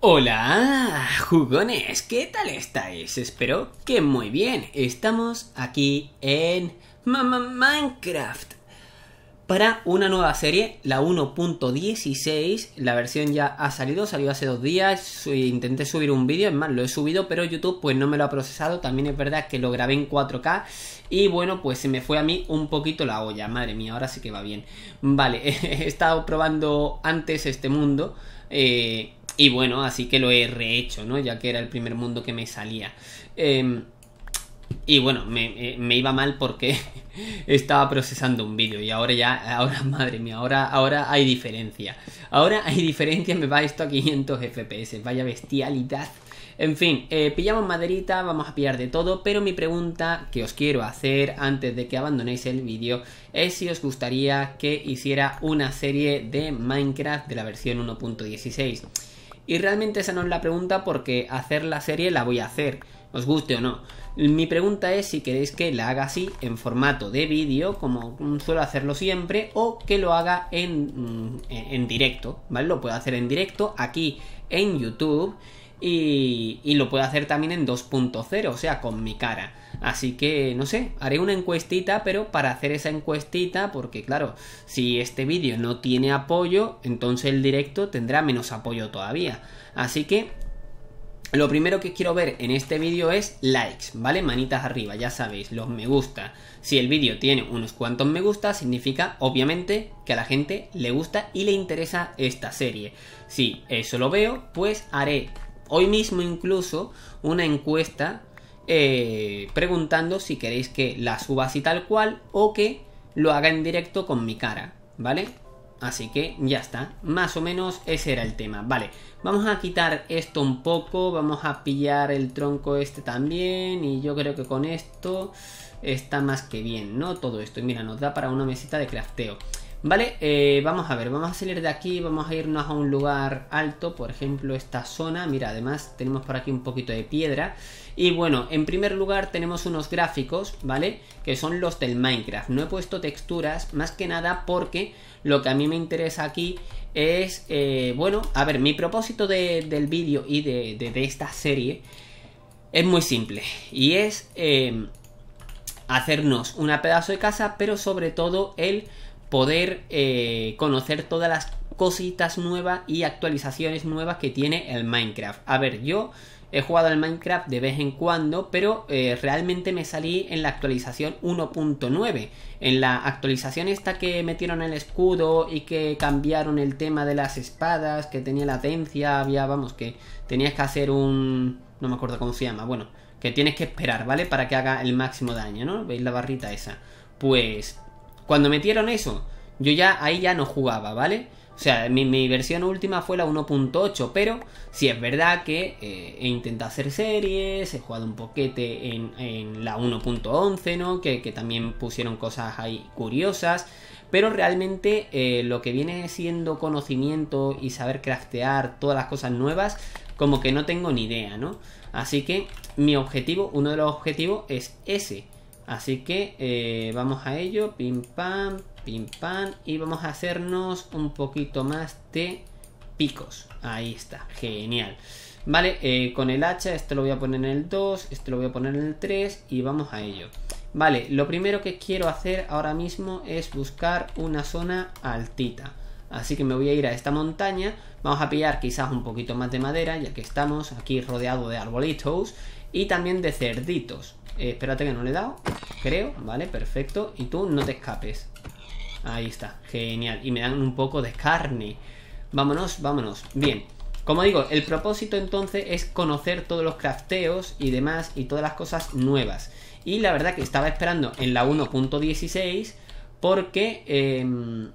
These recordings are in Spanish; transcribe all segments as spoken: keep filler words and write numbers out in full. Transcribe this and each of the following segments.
Hola, jugones, ¿qué tal estáis? Espero que muy bien. Estamos aquí en Minecraft para una nueva serie, la uno punto dieciséis. La versión ya ha salido, salió hace dos días. Intenté subir un vídeo, es más, lo he subido, pero YouTube pues no me lo ha procesado. También es verdad que lo grabé en cuatro K y bueno, pues se me fue a mí un poquito la olla. Madre mía, ahora sí que va bien. Vale, he estado probando antes este mundo eh... y bueno, así que lo he rehecho, ¿no? Ya que era el primer mundo que me salía. Eh, y bueno, me, me iba mal porque estaba procesando un vídeo. Y ahora ya, ahora, madre mía, ahora, ahora hay diferencia. Ahora hay diferencia, me va esto a quinientos F P S. Vaya bestialidad. En fin, eh, pillamos maderita, vamos a pillar de todo. Pero mi pregunta que os quiero hacer antes de que abandonéis el vídeo es si os gustaría que hiciera una serie de Minecraft de la versión uno punto dieciséis. Y realmente esa no es la pregunta, porque hacer la serie la voy a hacer, os guste o no. Mi pregunta es si queréis que la haga así, en formato de vídeo, como suelo hacerlo siempre, o que lo haga en, en directo, ¿vale? Lo puedo hacer en directo aquí en YouTube y, y lo puedo hacer también en dos punto cero, o sea, con mi cara. Así que, no sé, haré una encuestita, pero para hacer esa encuestita, porque claro, si este vídeo no tiene apoyo, entonces el directo tendrá menos apoyo todavía. Así que, lo primero que quiero ver en este vídeo es likes, ¿vale? Manitas arriba, ya sabéis, los me gusta. Si el vídeo tiene unos cuantos me gusta, significa, obviamente, que a la gente le gusta y le interesa esta serie. Si eso lo veo, pues haré hoy mismo incluso una encuesta Eh, preguntando si queréis que la suba así tal cual o que lo haga en directo con mi cara, ¿vale? Así que ya está, más o menos ese era el tema. Vale, vamos a quitar esto un poco, vamos a pillar el tronco este también y yo creo que con esto está más que bien, ¿no? Todo esto, y mira, nos da para una mesita de crafteo. Vale, eh, vamos a ver, vamos a salir de aquí, vamos a irnos a un lugar alto, por ejemplo esta zona. Mira, además tenemos por aquí un poquito de piedra. Y bueno, en primer lugar tenemos unos gráficos, ¿vale? Que son los del Minecraft. No he puesto texturas, más que nada porque lo que a mí me interesa aquí es, eh, bueno, a ver, mi propósito de, del vídeo y de, de, de esta serie es muy simple. Y es eh, hacernos una pedazo de casa, pero sobre todo el poder eh, conocer todas las cositas nuevas y actualizaciones nuevas que tiene el Minecraft. A ver, yo he jugado al Minecraft de vez en cuando, pero eh, realmente me salí en la actualización uno punto nueve. En la actualización esta que metieron el escudo y que cambiaron el tema de las espadas, que tenía latencia, había, vamos, que tenías que hacer un... no me acuerdo cómo se llama, bueno, que tienes que esperar, ¿vale? Para que haga el máximo daño, ¿no? ¿Veis la barrita esa? Pues cuando metieron eso, yo ya ahí ya no jugaba, ¿vale? O sea, mi, mi versión última fue la uno punto ocho, pero sí es verdad que eh, he intentado hacer series, he jugado un poquete en, en la uno punto once, ¿no? Que, que también pusieron cosas ahí curiosas, pero realmente eh, lo que viene siendo conocimiento y saber craftear todas las cosas nuevas, como que no tengo ni idea, ¿no? Así que mi objetivo, uno de los objetivos es ese. Así que eh, vamos a ello, pim pam, pim pam, y vamos a hacernos un poquito más de picos. Ahí está, genial. Vale, eh, con el hacha, esto lo voy a poner en el dos, esto lo voy a poner en el tres y vamos a ello. Vale, lo primero que quiero hacer ahora mismo es buscar una zona altita. Así que me voy a ir a esta montaña, vamos a pillar quizás un poquito más de madera, ya que estamos aquí rodeados de arbolitos y también de cerditos. Eh, espérate que no le he dado, creo, vale, perfecto. Y tú no te escapes. Ahí está, genial. Y me dan un poco de carne. Vámonos, vámonos. Bien, como digo, el propósito entonces es conocer todos los crafteos y demás y todas las cosas nuevas. Y la verdad que estaba esperando en la uno punto dieciséis porque... Eh,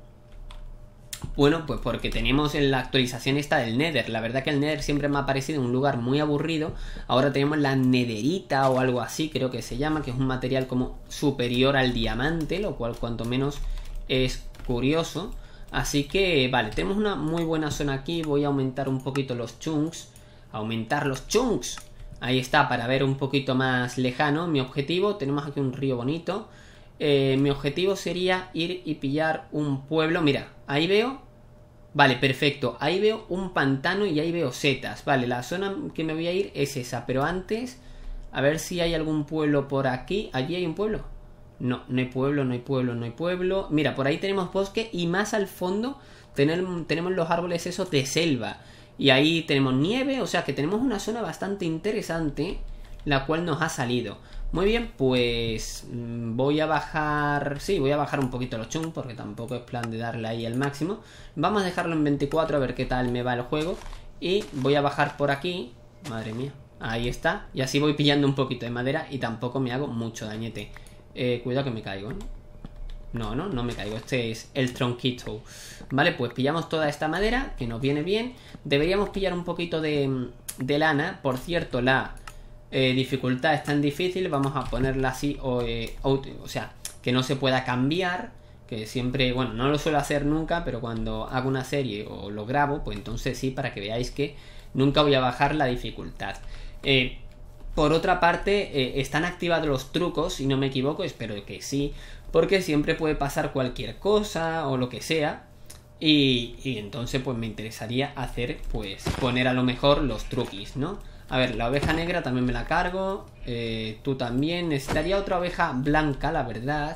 Bueno, pues porque tenemos en la actualización esta del Nether. La verdad que el Nether siempre me ha parecido un lugar muy aburrido. Ahora tenemos la Netherita o algo así, creo que se llama, que es un material como superior al diamante, lo cual cuanto menos es curioso. Así que, vale, tenemos una muy buena zona aquí. Voy a aumentar un poquito los chunks. Aumentar los chunks. Ahí está, para ver un poquito más lejano mi objetivo. Tenemos aquí un río bonito. Eh, mi objetivo sería ir y pillar un pueblo. Mira, ahí veo Vale, perfecto. Ahí veo un pantano y ahí veo setas. Vale, la zona que me voy a ir es esa. Pero antes, a ver si hay algún pueblo por aquí. ¿Allí hay un pueblo? No, no hay pueblo, no hay pueblo, no hay pueblo. Mira, por ahí tenemos bosque y más al fondo tenemos, tenemos los árboles esos de selva. Y ahí tenemos nieve, o sea que tenemos una zona bastante interesante, la cual nos ha salido. Muy bien, pues voy a bajar... Sí, voy a bajar un poquito los chung, porque tampoco es plan de darle ahí al máximo. Vamos a dejarlo en veinticuatro a ver qué tal me va el juego. Y voy a bajar por aquí. Madre mía, ahí está. Y así voy pillando un poquito de madera y tampoco me hago mucho dañete. Eh, cuidado que me caigo, ¿eh? No, no, no me caigo. Este es el tronquito. Vale, pues pillamos toda esta madera, que nos viene bien. Deberíamos pillar un poquito de, de lana. Por cierto, la... Eh, dificultad es tan difícil, vamos a ponerla así o, eh, o, o sea, que no se pueda cambiar, que siempre, bueno, no lo suelo hacer nunca, pero cuando hago una serie o lo grabo, pues entonces sí, para que veáis que nunca voy a bajar la dificultad. eh, por otra parte, eh, están activados los trucos, si no me equivoco, espero que sí, porque siempre puede pasar cualquier cosa o lo que sea. Y, y entonces pues me interesaría hacer, pues poner a lo mejor los truquis, ¿no? A ver, la oveja negra también me la cargo. eh, Tú también. Necesitaría otra oveja blanca, la verdad,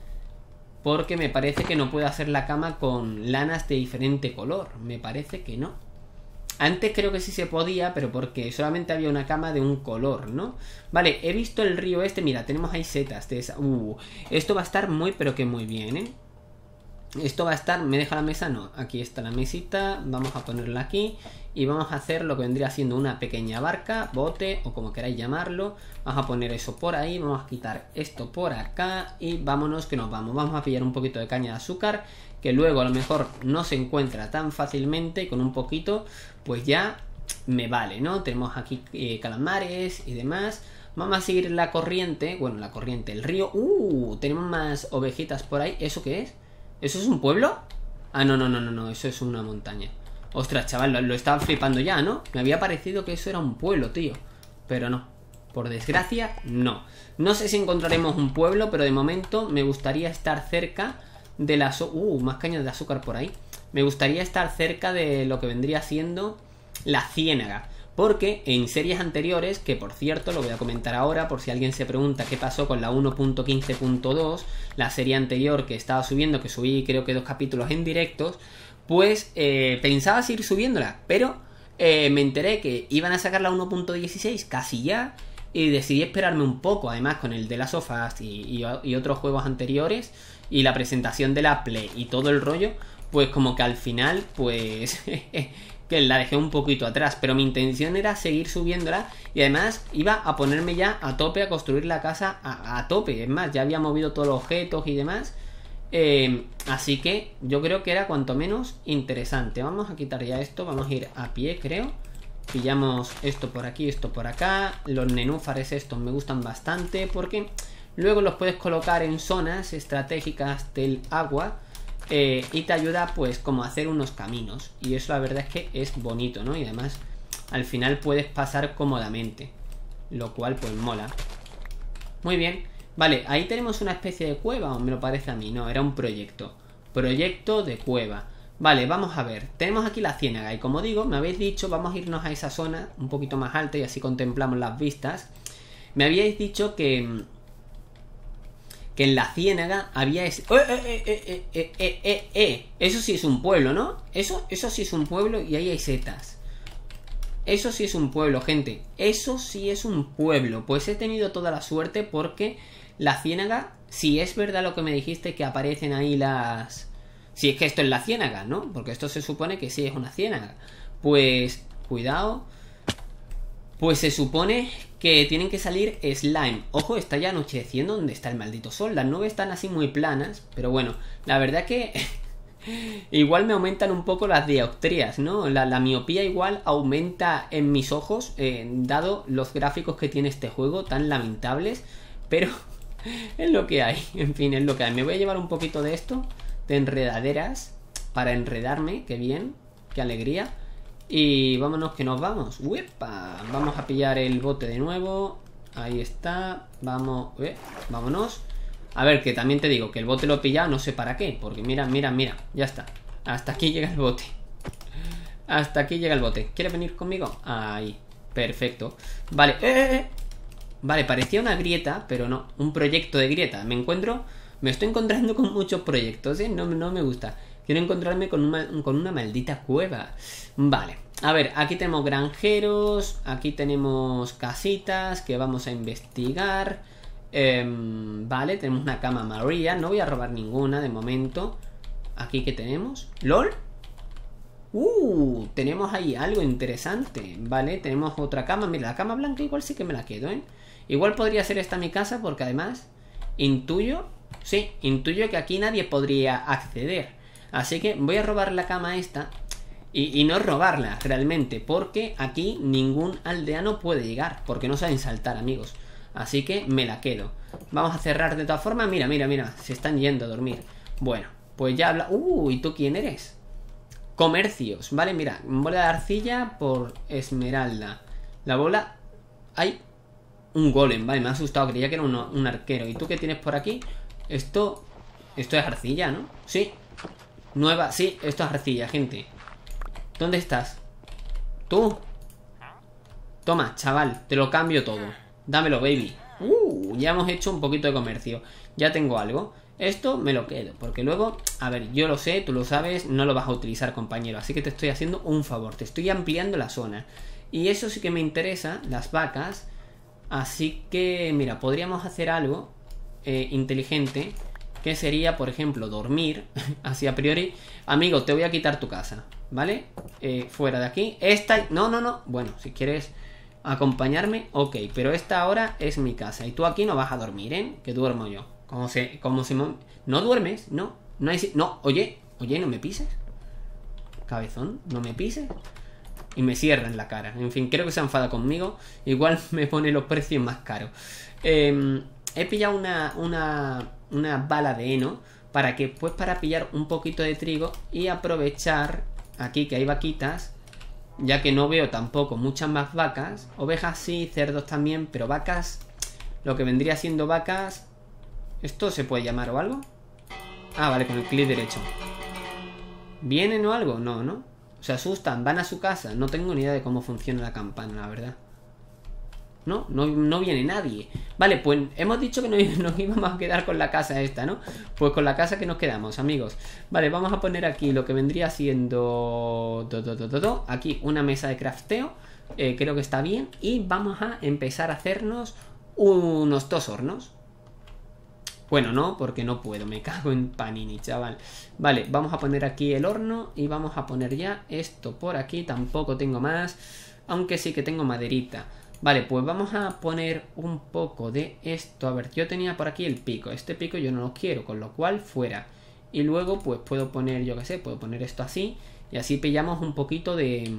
porque me parece que no puedo hacer la cama con lanas de diferente color. Me parece que no. Antes creo que sí se podía, pero porque solamente había una cama de un color, ¿no? Vale, he visto el río este. Mira, tenemos ahí setas de esa. Uh, esto va a estar muy pero que muy bien, ¿eh? Esto va a estar... ¿Me deja la mesa? No, aquí está la mesita. Vamos a ponerla aquí. Y vamos a hacer lo que vendría siendo una pequeña barca, bote o como queráis llamarlo. Vamos a poner eso por ahí. Vamos a quitar esto por acá. Y vámonos que nos vamos. Vamos a pillar un poquito de caña de azúcar, que luego a lo mejor no se encuentra tan fácilmente. Y con un poquito pues ya me vale, ¿no? Tenemos aquí eh, calamares y demás. Vamos a seguir la corriente. Bueno, la corriente, el río. Uh, tenemos más ovejitas por ahí. ¿Eso qué es? ¿Eso es un pueblo? Ah, no, no, no, no, no, eso es una montaña. Ostras, chaval, lo, lo estaba flipando ya, ¿no? Me había parecido que eso era un pueblo, tío. Pero no, por desgracia, no. No sé si encontraremos un pueblo, pero de momento me gustaría estar cerca de las... Uh, más cañas de azúcar por ahí. Me gustaría estar cerca de lo que vendría siendo la ciénaga. Porque en series anteriores, que por cierto lo voy a comentar ahora por si alguien se pregunta qué pasó con la uno punto quince punto dos, la serie anterior que estaba subiendo, que subí creo que dos capítulos en directos, pues eh, pensaba seguir subiéndola, pero eh, me enteré que iban a sacar la uno punto dieciséis casi ya y decidí esperarme un poco, además con el de las sofás y, y, y otros juegos anteriores y la presentación de la Play y todo el rollo, pues como que al final pues... que la dejé un poquito atrás, pero mi intención era seguir subiéndola y además iba a ponerme ya a tope a construir la casa a, a tope. Es más, ya había movido todos los objetos y demás, eh, así que yo creo que era cuanto menos interesante. Vamos a quitar ya esto, vamos a ir a pie, creo. Pillamos esto por aquí, esto por acá. Los nenúfares estos me gustan bastante porque luego los puedes colocar en zonas estratégicas del agua. Eh, y te ayuda pues como a hacer unos caminos. Y eso la verdad es que es bonito, ¿no? Y además al final puedes pasar cómodamente, lo cual pues mola. Muy bien. Vale, ahí tenemos una especie de cueva, o me lo parece a mí. No, era un proyecto. Proyecto de cueva. Vale, vamos a ver. Tenemos aquí la ciénaga y como digo, me habéis dicho, vamos a irnos a esa zona un poquito más alta y así contemplamos las vistas. Me habíais dicho que... que en la ciénaga había ese... ¡Eh, eh, eh, eh, eh, eh, eh! Eso sí es un pueblo, ¿no? Eso, eso sí es un pueblo y ahí hay setas. Eso sí es un pueblo, gente. Eso sí es un pueblo. Pues he tenido toda la suerte porque la ciénaga, si es verdad lo que me dijiste, que aparecen ahí las... Si es que esto es la ciénaga, ¿no? Porque esto se supone que sí es una ciénaga. Pues, cuidado. Pues se supone que tienen que salir slime. Ojo, está ya anocheciendo donde está el maldito sol. Las nubes están así muy planas. Pero bueno, la verdad que igual me aumentan un poco las dioptrías, ¿no? La, la miopía igual aumenta en mis ojos, eh, dado los gráficos que tiene este juego tan lamentables. Pero es lo que hay. En fin, es lo que hay. Me voy a llevar un poquito de esto, de enredaderas, para enredarme. Qué bien, qué alegría. Y vámonos que nos vamos. ¡Uepa! Vamos a pillar el bote de nuevo. Ahí está. Vamos. Eh, vámonos. A ver, que también te digo que el bote lo he pillado, no sé para qué. Porque mira, mira, mira. Ya está. Hasta aquí llega el bote. Hasta aquí llega el bote. ¿Quieres venir conmigo? Ahí. Perfecto. Vale. ¡Eh, eh! Vale, parecía una grieta, pero no. Un proyecto de grieta. Me encuentro... Me estoy encontrando con muchos proyectos, ¿eh? No, no me gusta. Quiero encontrarme con una, con una maldita cueva. Vale. A ver, aquí tenemos granjeros. Aquí tenemos casitas que vamos a investigar. Eh, vale, tenemos una cama María. No voy a robar ninguna de momento. Aquí, ¿qué tenemos? ¿LOL? Uh, tenemos ahí algo interesante. Vale, tenemos otra cama. Mira, la cama blanca igual sí que me la quedo, ¿eh? Igual podría ser esta mi casa porque además intuyo, sí, intuyo que aquí nadie podría acceder. Así que voy a robar la cama esta y, y no robarla realmente, porque aquí ningún aldeano puede llegar, porque no saben saltar, amigos. Así que me la quedo. Vamos a cerrar de todas formas. Mira, mira, mira, se están yendo a dormir. Bueno, pues ya habla... Uh, ¿y tú quién eres? Comercios, vale, mira, bola de arcilla por esmeralda. La bola... Hay un golem, vale, me ha asustado, creía que era uno, un arquero. ¿Y tú qué tienes por aquí? Esto... Esto es arcilla, ¿no? Sí. Nueva, sí, esto es arcilla, gente. ¿Dónde estás? ¿Tú? Toma, chaval, te lo cambio todo. Dámelo, baby. Uh, ya hemos hecho un poquito de comercio. Ya tengo algo. Esto me lo quedo, porque luego, a ver, yo lo sé, tú lo sabes, no lo vas a utilizar, compañero. Así que te estoy haciendo un favor, te estoy ampliando la zona. Y eso sí que me interesa, las vacas. Así que, mira, podríamos hacer algo eh, inteligente, que sería, por ejemplo, dormir. Así a priori, amigo, te voy a quitar tu casa, ¿vale? Eh, fuera de aquí. Esta, no, no, no, bueno, si quieres acompañarme, ok, pero esta ahora es mi casa. Y tú aquí no vas a dormir, ¿eh? Que duermo yo. Como se, como si... ¿No duermes? No, no hay... No, oye, oye, no me pises. Cabezón, no me pises. Y me cierran la cara. En fin, creo que se enfada conmigo. Igual me pone los precios más caros. Eh, he pillado una, una, una bala de heno. Para que, pues, para pillar un poquito de trigo. Y aprovechar aquí que hay vaquitas. Ya que no veo tampoco muchas más vacas. Ovejas sí, cerdos también. Pero vacas, lo que vendría siendo vacas... ¿Esto se puede llamar o algo? Ah, vale, con el clic derecho. ¿Vienen o algo? No, ¿no? Se asustan, van a su casa. No tengo ni idea de cómo funciona la campana, la verdad. No, no, no viene nadie. Vale, pues hemos dicho que nos, nos íbamos a quedar con la casa esta, ¿no? Pues con la casa que nos quedamos, amigos. Vale, vamos a poner aquí lo que vendría siendo... Do, do, do, do, do. Aquí una mesa de crafteo. Eh, creo que está bien. Y vamos a empezar a hacernos unos dos hornos. Bueno, no, porque no puedo, me cago en panini, chaval. Vale, vamos a poner aquí el horno y vamos a poner ya esto por aquí. Tampoco tengo más, aunque sí que tengo maderita. Vale, pues vamos a poner un poco de esto. A ver, yo tenía por aquí el pico. Este pico yo no lo quiero, con lo cual fuera. Y luego pues puedo poner, yo qué sé, puedo poner esto así. Y así pillamos un poquito de...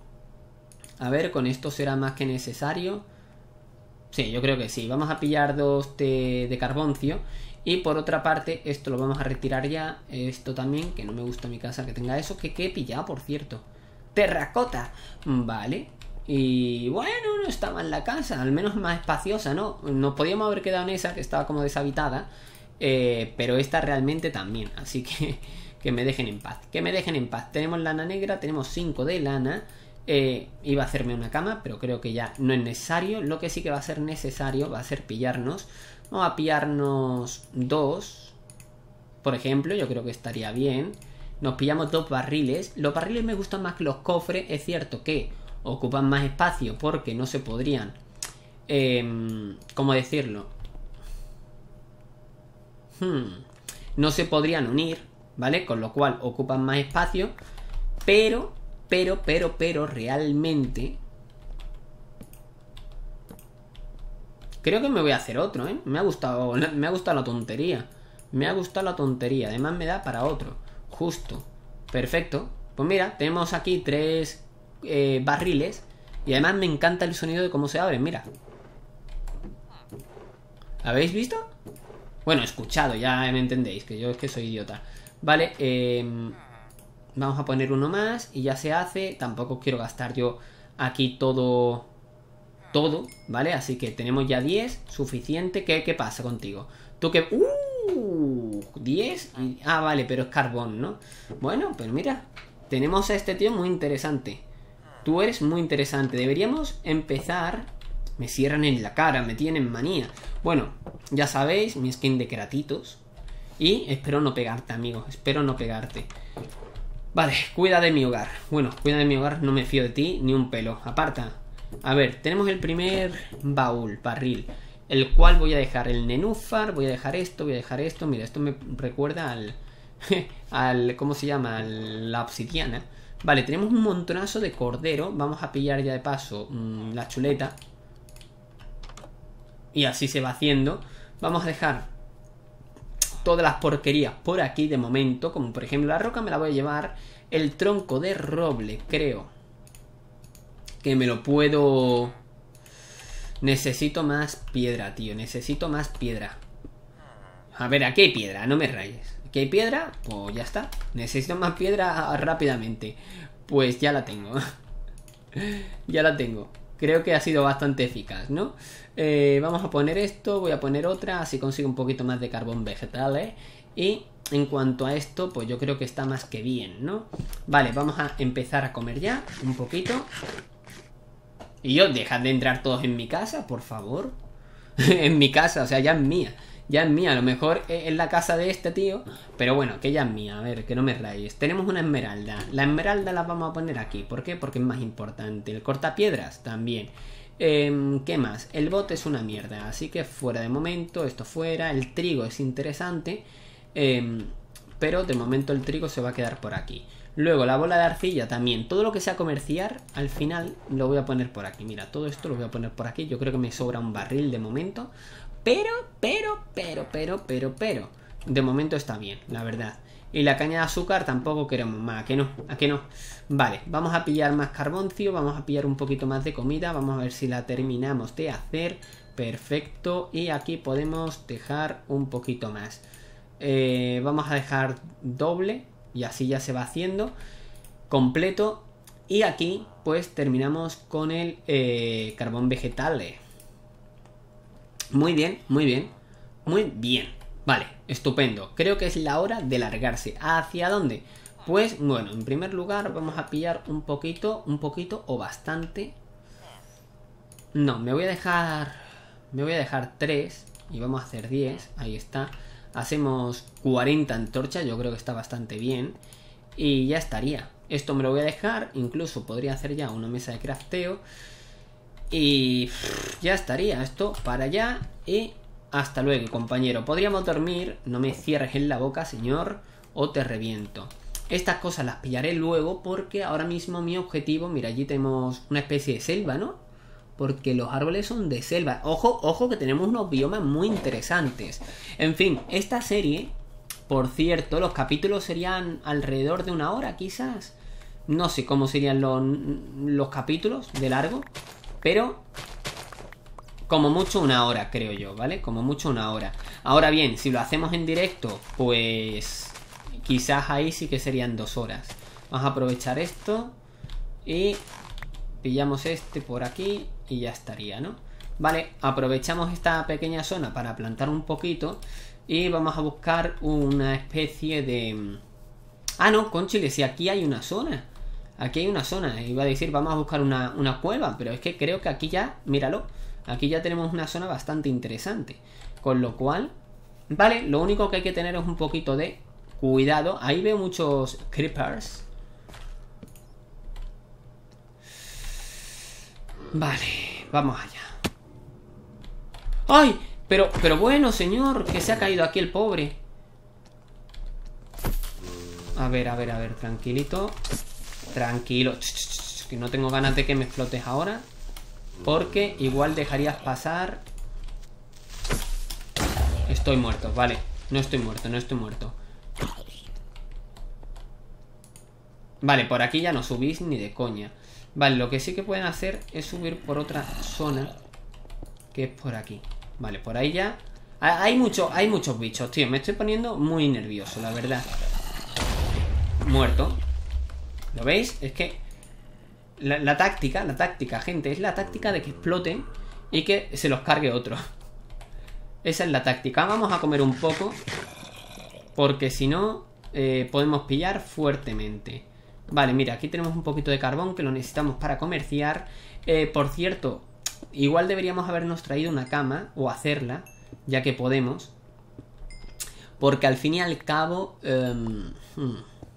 A ver, con esto será más que necesario. Sí, yo creo que sí. Vamos a pillar dos de, de carboncio. Y por otra parte, esto lo vamos a retirar ya. Esto también, que no me gusta mi casa que tenga eso. Que, que he pillado, por cierto. Terracota. Vale. Y bueno, no estaba en la casa. Al menos más espaciosa, ¿no? Nos podíamos haber quedado en esa, que estaba como deshabitada. Eh, pero esta realmente también. Así que, que me dejen en paz. Que me dejen en paz. Tenemos lana negra, tenemos cinco de lana. Eh, iba a hacerme una cama, pero creo que ya no es necesario. Lo que sí que va a ser necesario va a ser pillarnos. Vamos a pillarnos dos, por ejemplo, yo creo que estaría bien. Nos pillamos dos barriles. Los barriles me gustan más que los cofres. Es cierto que ocupan más espacio porque no se podrían... Eh, ¿Cómo decirlo? Hmm, no se podrían unir, ¿vale? Con lo cual ocupan más espacio. Pero... Pero, pero, pero, realmente... Creo que me voy a hacer otro, ¿eh? Me ha gustado, me ha gustado la tontería. Me ha gustado la tontería. Además me da para otro. Justo. Perfecto. Pues mira, tenemos aquí tres eh, barriles. Y además me encanta el sonido de cómo se abren, mira. ¿Habéis visto? Bueno, escuchado, ya me entendéis. Que yo es que soy idiota. Vale, eh... vamos a poner uno más y ya se hace. Tampoco quiero gastar yo aquí todo, todo, ¿vale? Así que tenemos ya diez, suficiente. ¿Qué, qué pasa contigo? Tú que... ¡Uh! diez. Y... Ah, vale, pero es carbón, ¿no? Bueno, pero mira, tenemos a este tío muy interesante. Tú eres muy interesante. Deberíamos empezar... Me cierran en la cara, me tienen manía. Bueno, ya sabéis, mi skin de Kratitos. Y espero no pegarte, amigo. Espero no pegarte. Vale, cuida de mi hogar. Bueno, cuida de mi hogar, no me fío de ti ni un pelo. Aparta. A ver, tenemos el primer baúl, barril, el cual voy a dejar el nenúfar, voy a dejar esto, voy a dejar esto. Mira, esto me recuerda al... al ¿cómo se llama? Al, la obsidiana. Vale, tenemos un montonazo de cordero. Vamos a pillar ya de paso mmm, la chuleta. Y así se va haciendo. Vamos a dejar todas las porquerías por aquí de momento. Como por ejemplo la roca me la voy a llevar. El tronco de roble, creo que me lo puedo... Necesito más piedra, tío. Necesito más piedra. A ver, aquí hay piedra, no me rayes. Aquí hay piedra, pues ya está. Necesito más piedra rápidamente. Pues ya la tengo. Ya la tengo. Creo que ha sido bastante eficaz, ¿no? Eh, vamos a poner esto, voy a poner otra, así consigo un poquito más de carbón vegetal, ¿eh? Y en cuanto a esto, pues yo creo que está más que bien, ¿no? Vale, vamos a empezar a comer ya, un poquito. Y yo, dejad de entrar todos en mi casa, por favor. En mi casa, o sea, ya es mía. Ya es mía, a lo mejor es la casa de este tío, pero bueno, que ya es mía, a ver, que no me rayes. Tenemos una esmeralda, la esmeralda la vamos a poner aquí. ¿Por qué? Porque es más importante. El cortapiedras también. eh, ¿Qué más? El bote es una mierda, así que fuera de momento, esto fuera. El trigo es interesante, eh, pero de momento el trigo se va a quedar por aquí. Luego la bola de arcilla también. Todo lo que sea comerciar, al final lo voy a poner por aquí. Mira, todo esto lo voy a poner por aquí. Yo creo que me sobra un barril de momento. Pero, pero, pero, pero, pero, pero de momento está bien, la verdad. Y la caña de azúcar tampoco queremos más. ¿A que no? ¿A que no? Vale, vamos a pillar más carboncio. Vamos a pillar un poquito más de comida. Vamos a ver si la terminamos de hacer. Perfecto. Y aquí podemos dejar un poquito más. eh, Vamos a dejar doble. Y así ya se va haciendo completo. Y aquí pues terminamos con el eh, carbón vegetal. Muy bien, muy bien. Muy bien. Vale, estupendo. Creo que es la hora de largarse. ¿Hacia dónde? Pues bueno, en primer lugar vamos a pillar un poquito, un poquito o bastante. No, me voy a dejar... Me voy a dejar tres y vamos a hacer diez. Ahí está. Hacemos cuarenta antorchas, yo creo que está bastante bien. Y ya estaría. Esto me lo voy a dejar, incluso podría hacer ya una mesa de crafteo. Y ya estaría, esto para allá y hasta luego, compañero. Podríamos dormir, no me cierres en la boca, señor, o te reviento. Estas cosas las pillaré luego porque ahora mismo mi objetivo, mira, allí tenemos una especie de selva, ¿no? Porque los árboles son de selva. Ojo, ojo que tenemos unos biomas muy interesantes. En fin, esta serie, por cierto, los capítulos serían alrededor de una hora quizás. No sé cómo serían los, los capítulos de largo, pero como mucho una hora, creo yo, ¿vale? Como mucho una hora. Ahora bien, si lo hacemos en directo, pues quizás ahí sí que serían dos horas. Vamos a aprovechar esto y pillamos este por aquí y ya estaría, ¿no? Vale, aprovechamos esta pequeña zona para plantar un poquito y vamos a buscar una especie de... Ah, no, conchile, si aquí hay una zona. Aquí hay una zona, iba a decir vamos a buscar una, una cueva, pero es que creo que aquí ya, míralo, aquí ya tenemos una zona bastante interesante. Con lo cual, vale, lo único que hay que tener es un poquito de cuidado. Ahí veo muchos creepers. Vale, vamos allá. ¡Ay! Pero, pero bueno, señor, que se ha caído aquí el pobre. A ver, a ver, a ver, tranquilito. Tranquilo, que no tengo ganas de que me explotes ahora, porque igual dejarías pasar. Estoy muerto, vale. No estoy muerto, no estoy muerto. Vale, por aquí ya no subís ni de coña. Vale, lo que sí que pueden hacer es subir por otra zona, que es por aquí. Vale, por ahí ya hay, mucho, hay muchos bichos, tío. Me estoy poniendo muy nervioso, la verdad. Muerto. ¿Lo veis? Es que la, la táctica, la táctica, gente, es la táctica de que exploten y que se los cargue otro. Esa es la táctica. Vamos a comer un poco, porque si no eh, podemos pillar fuertemente. Vale, mira, aquí tenemos un poquito de carbón que lo necesitamos para comerciar. Eh, por cierto, igual deberíamos habernos traído una cama o hacerla, ya que podemos. Porque al fin y al cabo... Eh, hmm,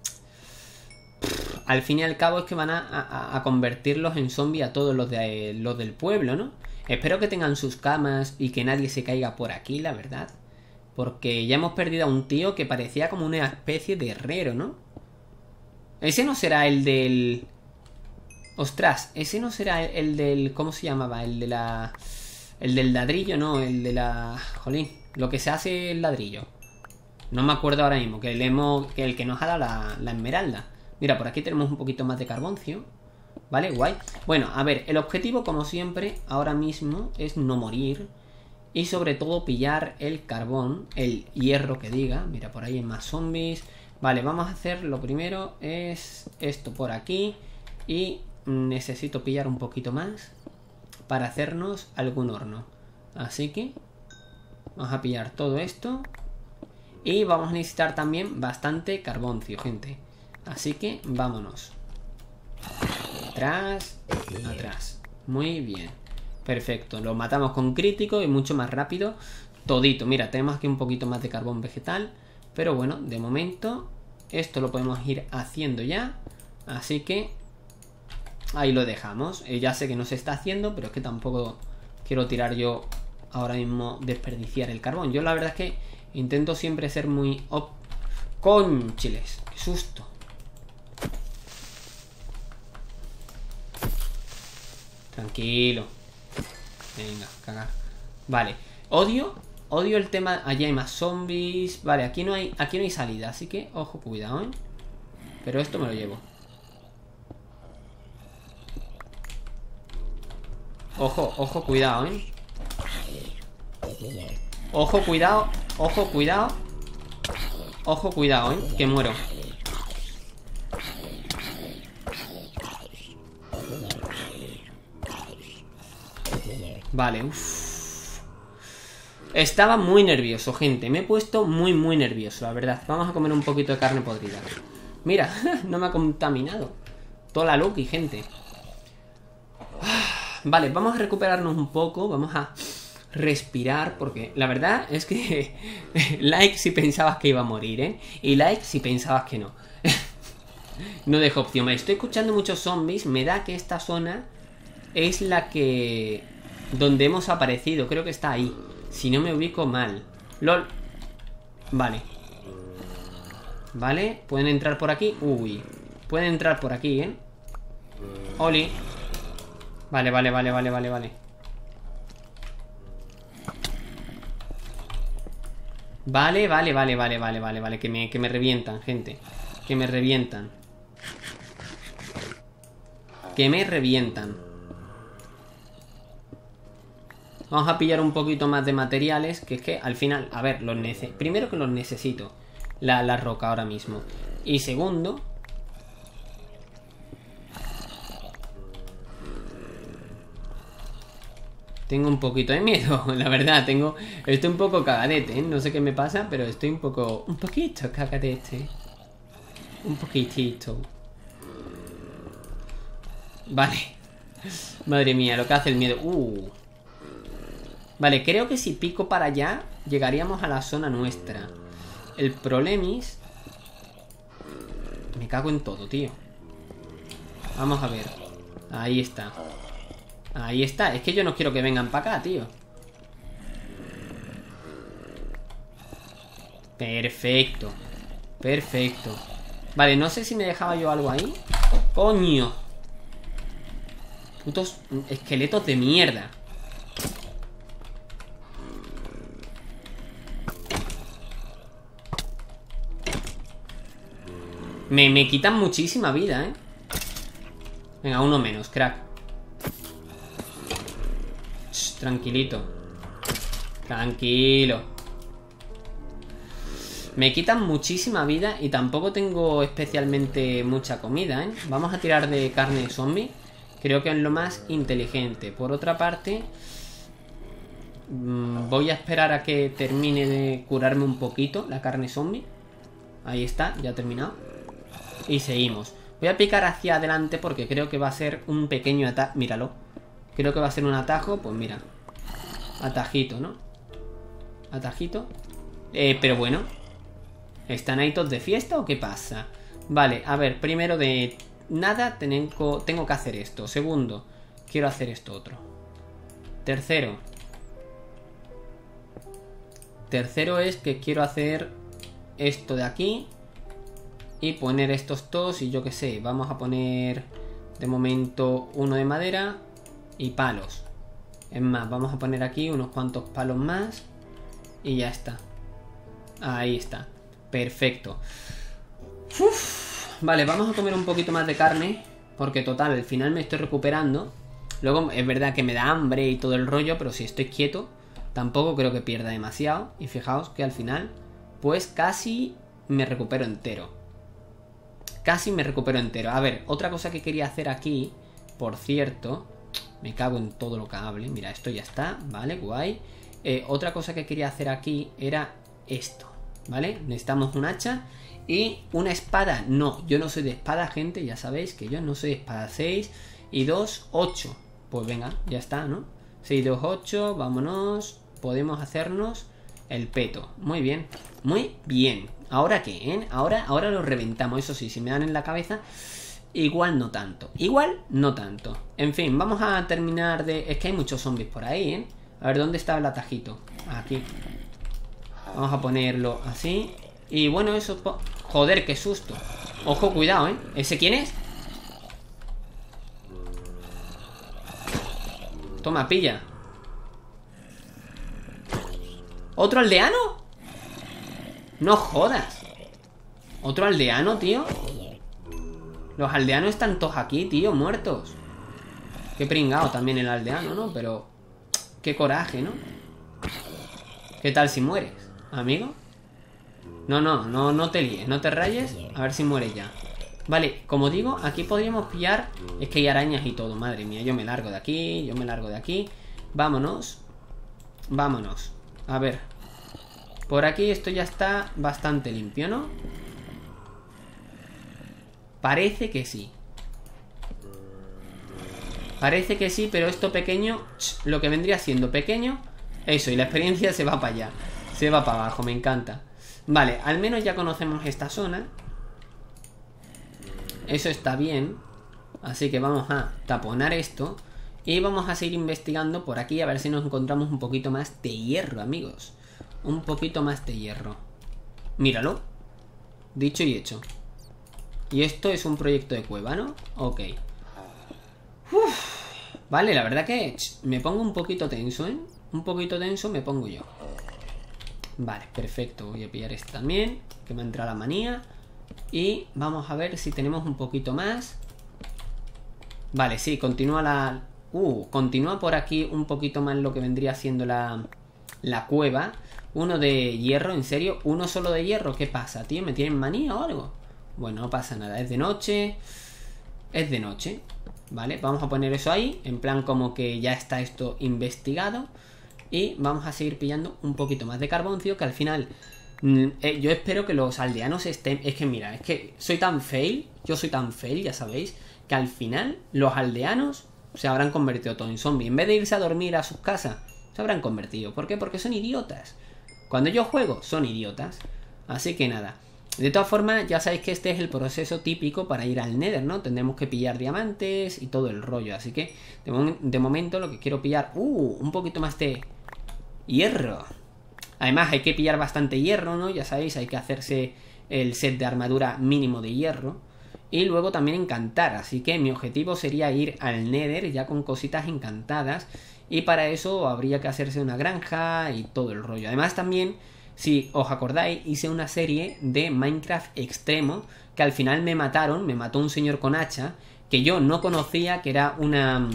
al fin y al cabo es que van a, a, a convertirlos en zombies a todos los, de, los del pueblo, ¿no? Espero que tengan sus camas y que nadie se caiga por aquí, la verdad. Porque ya hemos perdido a un tío que parecía como una especie de herrero, ¿no? Ese no será el del... Ostras, ese no será el del... ¿Cómo se llamaba? El de la... El del ladrillo, no, el de la... Jolín, lo que se hace el ladrillo. No me acuerdo ahora mismo, que el, hemos... que el que nos ha dado la, la esmeralda. Mira, por aquí tenemos un poquito más de carboncio. Vale, guay. Bueno, a ver, el objetivo, como siempre, ahora mismo es no morir. Y sobre todo pillar el carbón, el hierro que diga. Mira, por ahí hay más zombies. Vale, vamos a hacer, lo primero es esto por aquí. Y necesito pillar un poquito más para hacernos algún horno. Así que vamos a pillar todo esto. Y vamos a necesitar también bastante carboncio, gente. Así que vámonos. Atrás, atrás. Muy bien. Perfecto, lo matamos con crítico y mucho más rápido. Todito, mira, tenemos aquí un poquito más de carbón vegetal. Pero bueno, de momento esto lo podemos ir haciendo ya. Así que ahí lo dejamos. eh, Ya sé que no se está haciendo, pero es que tampoco quiero tirar yo ahora mismo desperdiciar el carbón. Yo la verdad es que intento siempre ser muy... op ¡Conchiles! ¡Qué susto! Tranquilo. Venga, cagar. Vale, odio Odio el tema. Allí hay más zombies. Vale, aquí no hay aquí no hay salida, así que ojo, cuidado, ¿eh? Pero esto me lo llevo. Ojo, ojo, cuidado, ¿eh? Ojo, cuidado. Ojo, cuidado. Ojo, cuidado, ¿eh? Que muero. Vale, uff. Estaba muy nervioso, gente. Me he puesto muy, muy nervioso, la verdad. Vamos a comer un poquito de carne podrida. Mira, no me ha contaminado toda la Lucky, gente. Vale, vamos a recuperarnos un poco. Vamos a respirar, porque la verdad es que like si pensabas que iba a morir, ¿eh? Y like si pensabas que no. No dejo opción. Me estoy escuchando muchos zombies. Me da que esta zona es la que... donde hemos aparecido. Creo que está ahí, si no me ubico mal. LOL. Vale. Vale, pueden entrar por aquí. Uy, pueden entrar por aquí, ¿eh? Oli. Vale, vale, vale, vale, vale, vale. Vale, vale, vale, vale, vale, vale, vale. Que me, que me revientan, gente. Que me revientan. Que me revientan. Vamos a pillar un poquito más de materiales. Que es que al final, a ver, los nece primero que los necesito. La, la roca ahora mismo. Y segundo, tengo un poquito de miedo, la verdad. Tengo, estoy un poco cagadete, ¿eh? No sé qué me pasa, pero estoy un poco, un poquito cagadete. Un poquitito. Vale. Madre mía, lo que hace el miedo. Uh. Vale, creo que si pico para allá llegaríamos a la zona nuestra. El problemis... Me cago en todo, tío. Vamos a ver. Ahí está. Ahí está. Es que yo no quiero que vengan para acá, tío. Perfecto. Perfecto. Vale, no sé si me dejaba yo algo ahí. ¡Coño! Putos esqueletos de mierda. Me, me quitan muchísima vida, ¿eh? Venga, uno menos, crack. Shh, tranquilito. Tranquilo. Me quitan muchísima vida y tampoco tengo especialmente mucha comida, ¿eh? Vamos a tirar de carne de zombie. Creo que es lo más inteligente. Por otra parte, mmm, voy a esperar a que termine de curarme un poquito la carne zombie. Ahí está, ya ha terminado. Y seguimos. Voy a picar hacia adelante porque creo que va a ser un pequeño atajo. Míralo. Creo que va a ser un atajo. Pues mira. Atajito, ¿no? Atajito. Eh, pero bueno. ¿Están ahí todos de fiesta o qué pasa? Vale, a ver, primero de nada tengo, tengo que hacer esto. Segundo, quiero hacer esto otro. Tercero. Tercero es que quiero hacer esto de aquí. Y poner estos dos y yo qué sé. Vamos a poner de momento uno de madera y palos. Es más, vamos a poner aquí unos cuantos palos más. Y ya está. Ahí está. Perfecto. Uf. Vale, vamos a comer un poquito más de carne. Porque total, al final me estoy recuperando. Luego es verdad que me da hambre y todo el rollo. Pero si estoy quieto, tampoco creo que pierda demasiado. Y fijaos que al final, pues casi me recupero entero. Casi me recupero entero. A ver, otra cosa que quería hacer aquí. Por cierto. Me cago en todo lo que hable. Mira, esto ya está. Vale, guay. Eh, otra cosa que quería hacer aquí era esto. ¿Vale? Necesitamos un hacha y una espada. No, yo no soy de espada, gente. Ya sabéis que yo no soy de espada. seis y dos, ocho. Pues venga, ya está, ¿no? seis, dos, ocho, vámonos. Podemos hacernos el peto. Muy bien, muy bien. ¿Ahora qué, eh? Ahora, ahora lo reventamos. Eso sí, si me dan en la cabeza, igual no tanto. Igual no tanto. En fin, vamos a terminar de... Es que hay muchos zombies por ahí, ¿eh? A ver, ¿dónde está el atajito? Aquí. Vamos a ponerlo así. Y bueno, eso... Joder, qué susto. Ojo, cuidado, ¿eh? ¿Ese quién es? Toma, pilla. ¿Otro aldeano? No jodas. ¿Otro aldeano, tío? Los aldeanos están todos aquí, tío, muertos. Qué pringado también el aldeano, ¿no? Pero... Qué coraje, ¿no? ¿Qué tal si mueres, amigo? No, no, no, no te líes, no te rayes. A ver si mueres ya. Vale, como digo, aquí podríamos pillar... Es que hay arañas y todo, madre mía. Yo me largo de aquí, yo me largo de aquí. Vámonos. Vámonos. A ver. Por aquí esto ya está bastante limpio, ¿no? Parece que sí. Parece que sí, pero esto pequeño... Lo que vendría siendo pequeño... Eso, y la experiencia se va para allá. Se va para abajo, me encanta. Vale, al menos ya conocemos esta zona. Eso está bien. Así que vamos a taponar esto. Y vamos a seguir investigando por aquí a ver si nos encontramos un poquito más de hierro, amigos. Un poquito más de hierro. Míralo. Dicho y hecho. Y esto es un proyecto de cueva, ¿no? Ok. Uf. Vale, la verdad que me pongo un poquito tenso, ¿eh? Un poquito tenso me pongo yo. Vale, perfecto. Voy a pillar este también, que me entra la manía. Y vamos a ver si tenemos un poquito más. Vale, sí, continúa la... Uh, continúa por aquí un poquito más lo que vendría siendo la... La cueva. Uno de hierro, ¿en serio? ¿Uno solo de hierro? ¿Qué pasa, tío? ¿Me tienen manía o algo? Bueno, no pasa nada, es de noche. Es de noche. Vale, vamos a poner eso ahí. En plan como que ya está esto investigado. Y vamos a seguir pillando un poquito más de carboncio. Que al final eh, yo espero que los aldeanos estén... Es que mira, es que soy tan fail. Yo soy tan fail, ya sabéis. Que al final los aldeanos se habrán convertido todo en zombies. En vez de irse a dormir a sus casas, se habrán convertido. ¿Por qué? Porque son idiotas. Cuando yo juego, son idiotas. Así que nada. De todas formas, ya sabéis que este es el proceso típico para ir al Nether, ¿no? Tendremos que pillar diamantes y todo el rollo. Así que, de, mom de momento, lo que quiero pillar... ¡Uh! Un poquito más de hierro. Además, hay que pillar bastante hierro, ¿no? Ya sabéis, hay que hacerse el set de armadura mínimo de hierro. Y luego también encantar. Así que mi objetivo sería ir al Nether ya con cositas encantadas. Y para eso habría que hacerse una granja y todo el rollo. Además, también... Si os acordáis, hice una serie de Minecraft extremo que al final me mataron, me mató un señor con hacha, que yo no conocía, que era una...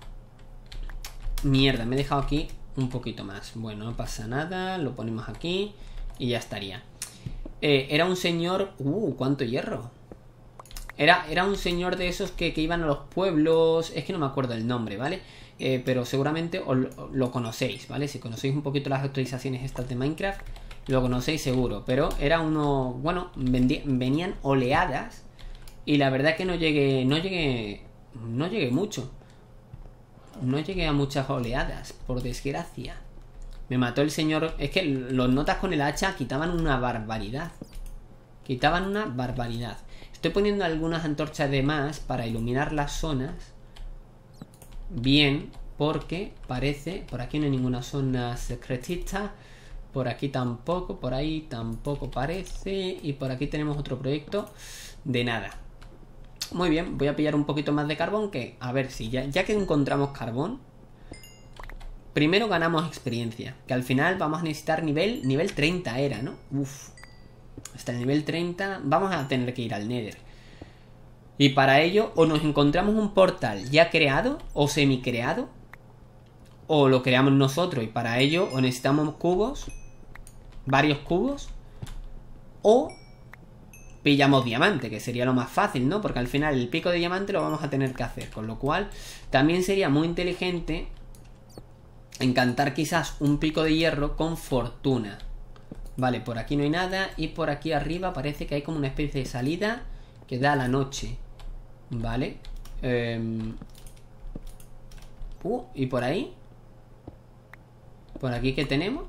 Mierda, me he dejado aquí un poquito más. Bueno, no pasa nada, lo ponemos aquí y ya estaría. Eh, era un señor... Uh, ¿cuánto hierro? Era, era un señor de esos que, que iban a los pueblos... Es que no me acuerdo el nombre, ¿vale? Eh, pero seguramente os lo, lo conocéis, ¿vale? Si conocéis un poquito las actualizaciones estas de Minecraft... Lo conocéis seguro, pero era uno... Bueno, venían oleadas Y la verdad que no llegué, no llegué, no llegué mucho. No llegué a muchas oleadas, por desgracia. Me mató el señor... Es que los notas con el hacha quitaban una barbaridad. Quitaban una barbaridad. Estoy poniendo algunas antorchas de más para iluminar las zonas. Bien, porque parece... Por aquí no hay ninguna zona secretista. Por aquí tampoco, por ahí tampoco parece. Y por aquí tenemos otro proyecto de nada. Muy bien, voy a pillar un poquito más de carbón. Que, a ver, si ya, ya que encontramos carbón, primero ganamos experiencia. Que al final vamos a necesitar nivel, nivel treinta era, ¿no? Uf. Hasta el nivel treinta vamos a tener que ir al Nether. Y para ello o nos encontramos un portal ya creado o semi creado, o lo creamos nosotros. Y para ello o necesitamos cubos, varios cubos, o pillamos diamante, que sería lo más fácil, ¿no? Porque al final el pico de diamante lo vamos a tener que hacer. Con lo cual también sería muy inteligente encantar quizás un pico de hierro con fortuna. Vale, por aquí no hay nada. Y por aquí arriba parece que hay como una especie de salida que da a la noche. Vale. Eh... Uh, y por ahí. Por aquí, ¿qué tenemos?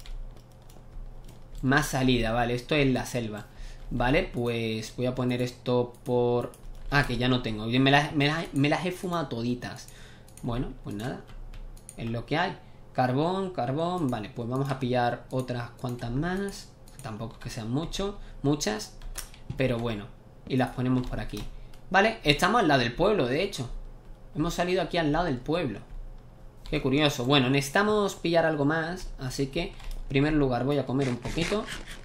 Más salida, vale. Esto es la selva. Vale, pues voy a poner esto por... Ah, que ya no tengo. Me las, me las, me las he fumado toditas. Bueno, pues nada. Es lo que hay. Carbón, carbón, vale, pues vamos a pillar otras cuantas más. Tampoco es que sean mucho, muchas, pero bueno. Y las ponemos por aquí. Vale, estamos al lado del pueblo, de hecho. Hemos salido aquí al lado del pueblo. Qué curioso. Bueno, necesitamos pillar algo más, así que en primer lugar voy a comer un poquito.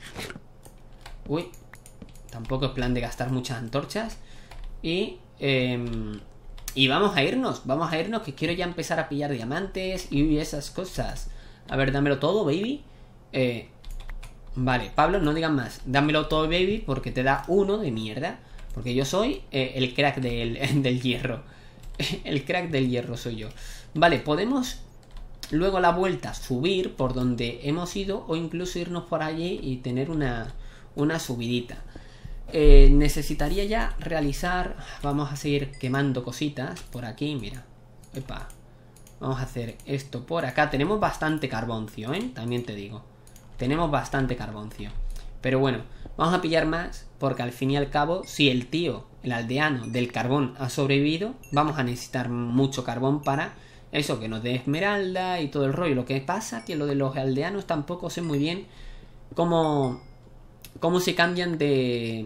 Uy, tampoco es plan de gastar muchas antorchas. Y... Eh, Y vamos a irnos, vamos a irnos, que quiero ya empezar a pillar diamantes y esas cosas. A ver, dámelo todo, baby. Eh, vale, Pablo, no digas más. Dámelo todo, baby, porque te da uno de mierda. Porque yo soy eh, el crack del, del hierro. El crack del hierro soy yo. Vale, podemos luego a la vuelta subir por donde hemos ido, o incluso irnos por allí y tener una, una subidita. Eh, necesitaría ya realizar... Vamos a seguir quemando cositas por aquí, mira. Epa. Vamos a hacer esto por acá. Tenemos bastante carboncio, ¿eh? También te digo. Tenemos bastante carboncio. Pero bueno, vamos a pillar más, porque al fin y al cabo, si el tío, el aldeano del carbón ha sobrevivido, vamos a necesitar mucho carbón para eso, que nos dé esmeralda y todo el rollo. Lo que pasa que lo de los aldeanos tampoco sé muy bien cómo, cómo se cambian de...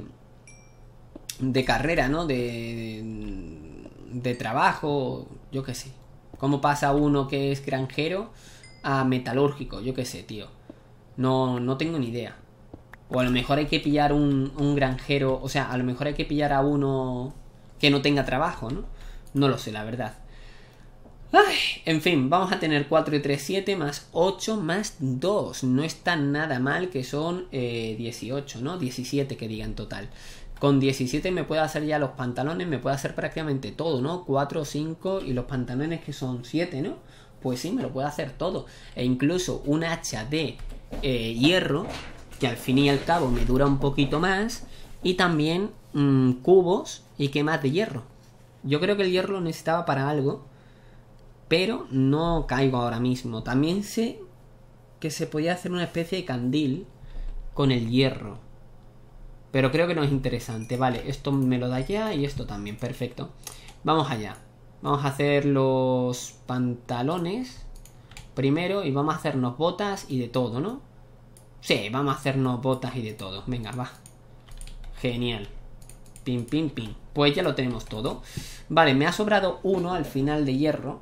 de carrera, ¿no? De, de trabajo, yo qué sé. ¿Cómo pasa uno que es granjero a metalúrgico? Yo qué sé, tío. No, no tengo ni idea. O a lo mejor hay que pillar un, un granjero, o sea, a lo mejor hay que pillar a uno que no tenga trabajo, ¿no? No lo sé, la verdad. Ay, en fin, vamos a tener cuatro y tres, siete, más ocho, más dos. No está nada mal, que son eh, dieciocho, ¿no? diecisiete que diga en total. Con diecisiete me puedo hacer ya los pantalones, me puedo hacer prácticamente todo, ¿no? cuatro, cinco y los pantalones que son siete, ¿no? Pues sí, me lo puedo hacer todo. E incluso un hacha de eh, hierro, que al fin y al cabo me dura un poquito más. Y también mmm, cubos y qué más de hierro. Yo creo que el hierro lo necesitaba para algo, pero no caigo ahora mismo. También sé que se podía hacer una especie de candil con el hierro, pero creo que no es interesante. Vale, esto me lo da ya y esto también, perfecto. Vamos allá. Vamos a hacer los pantalones primero y vamos a hacernos botas y de todo, ¿no? Sí, vamos a hacernos botas y de todo. Venga, va. Genial. Pim, pim, pim. Pues ya lo tenemos todo. Vale, me ha sobrado uno al final de hierro.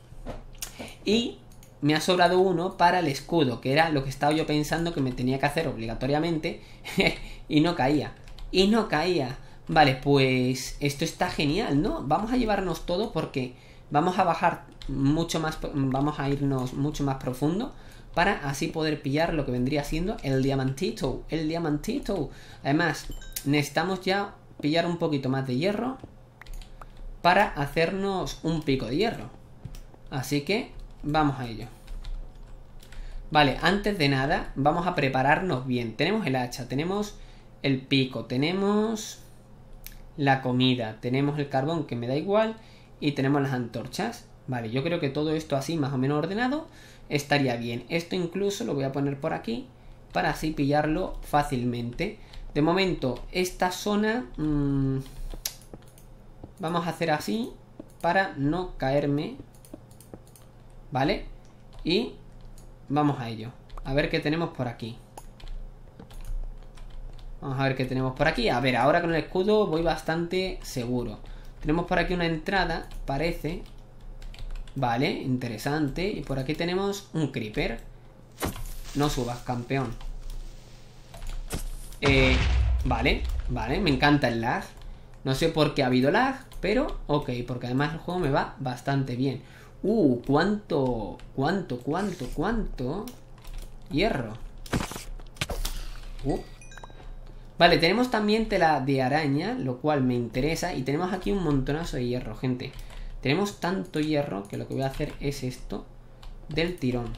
Y me ha sobrado uno para el escudo, que era lo que estaba yo pensando que me tenía que hacer obligatoriamente. Y no caía. Y no caía. Vale, pues esto está genial, ¿no? Vamos a llevarnos todo porque vamos a bajar mucho más, vamos a irnos mucho más profundo para así poder pillar lo que vendría siendo el diamantito. El diamantito. Además, necesitamos ya pillar un poquito más de hierro para hacernos un pico de hierro. Así que vamos a ello. Vale, antes de nada vamos a prepararnos bien. Tenemos el hacha, tenemos el pico, tenemos la comida. Tenemos el carbón, que me da igual. Y tenemos las antorchas. Vale, yo creo que todo esto así más o menos ordenado estaría bien. Esto incluso lo voy a poner por aquí para así pillarlo fácilmente. De momento, esta zona mmm, vamos a hacer así para no caerme. Vale. Y vamos a ello. A ver qué tenemos por aquí. Vamos a ver qué tenemos por aquí. A ver, ahora con el escudo voy bastante seguro. Tenemos por aquí una entrada, parece. Vale, interesante. Y por aquí tenemos un creeper. No subas, campeón. Eh, vale, vale, me encanta el lag. No sé por qué ha habido lag, pero ok, porque además el juego me va bastante bien. Uh, cuánto, cuánto, cuánto, cuánto hierro. Uh. Vale, tenemos también tela de araña, lo cual me interesa. Y tenemos aquí un montonazo de hierro, gente. Tenemos tanto hierro que lo que voy a hacer es esto del tirón.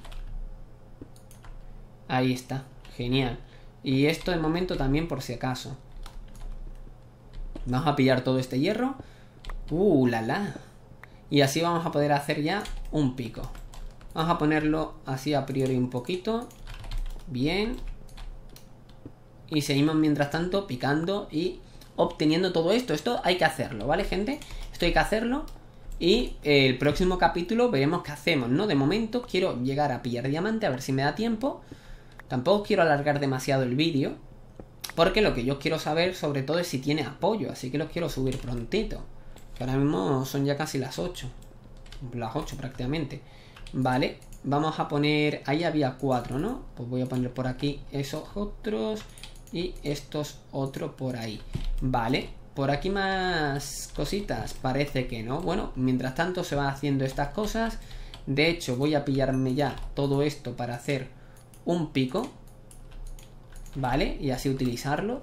Ahí está, genial. Y esto de momento también por si acaso. Vamos a pillar todo este hierro. Uh, la la. Y así vamos a poder hacer ya un pico. Vamos a ponerlo así a priori un poquito. Bien. Y seguimos mientras tanto picando y obteniendo todo esto. Esto hay que hacerlo, ¿vale, gente? Esto hay que hacerlo. Y el próximo capítulo veremos qué hacemos, ¿no? De momento quiero llegar a pillar diamante, a ver si me da tiempo. Tampoco quiero alargar demasiado el vídeo, porque lo que yo quiero saber sobre todo es si tiene apoyo. Así que los quiero subir prontito, que ahora mismo son ya casi las ocho. Las ocho prácticamente. Vale, vamos a poner... Ahí había cuatro, ¿no? Pues voy a poner por aquí esos otros y estos otros por ahí. Vale, por aquí más cositas. Parece que no. Bueno, mientras tanto se van haciendo estas cosas. De hecho, voy a pillarme ya todo esto para hacer un pico. Vale, y así utilizarlo.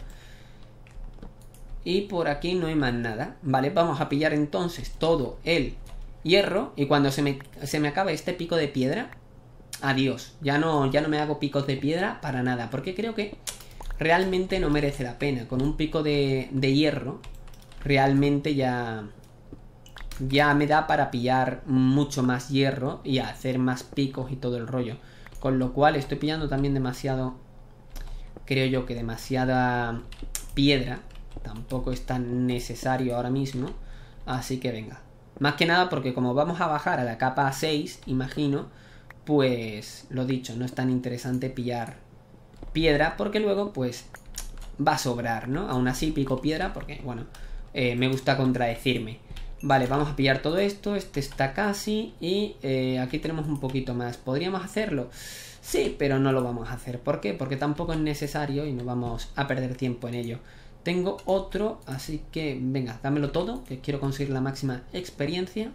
Y por aquí no hay más nada. Vale, vamos a pillar entonces todo el hierro. Y cuando se me, se me acabe este pico de piedra, adiós. Ya no, ya no me hago picos de piedra para nada, porque creo que realmente no merece la pena. Con un pico de, de hierro realmente ya Ya me da para pillar mucho más hierro y hacer más picos y todo el rollo. Con lo cual estoy pillando también demasiado, creo yo que demasiada piedra. Tampoco es tan necesario ahora mismo. Así que venga. Más que nada porque como vamos a bajar a la capa seis, imagino, pues lo dicho, no es tan interesante pillar piedra, porque luego pues va a sobrar, ¿no? Aún así pico piedra porque, bueno, eh, me gusta contradecirme. Vale, vamos a pillar todo esto. Este está casi. Y eh, aquí tenemos un poquito más. ¿Podríamos hacerlo? Sí, pero no lo vamos a hacer. ¿Por qué? Porque tampoco es necesario y no vamos a perder tiempo en ello. Tengo otro, así que venga, dámelo todo, que quiero conseguir la máxima experiencia.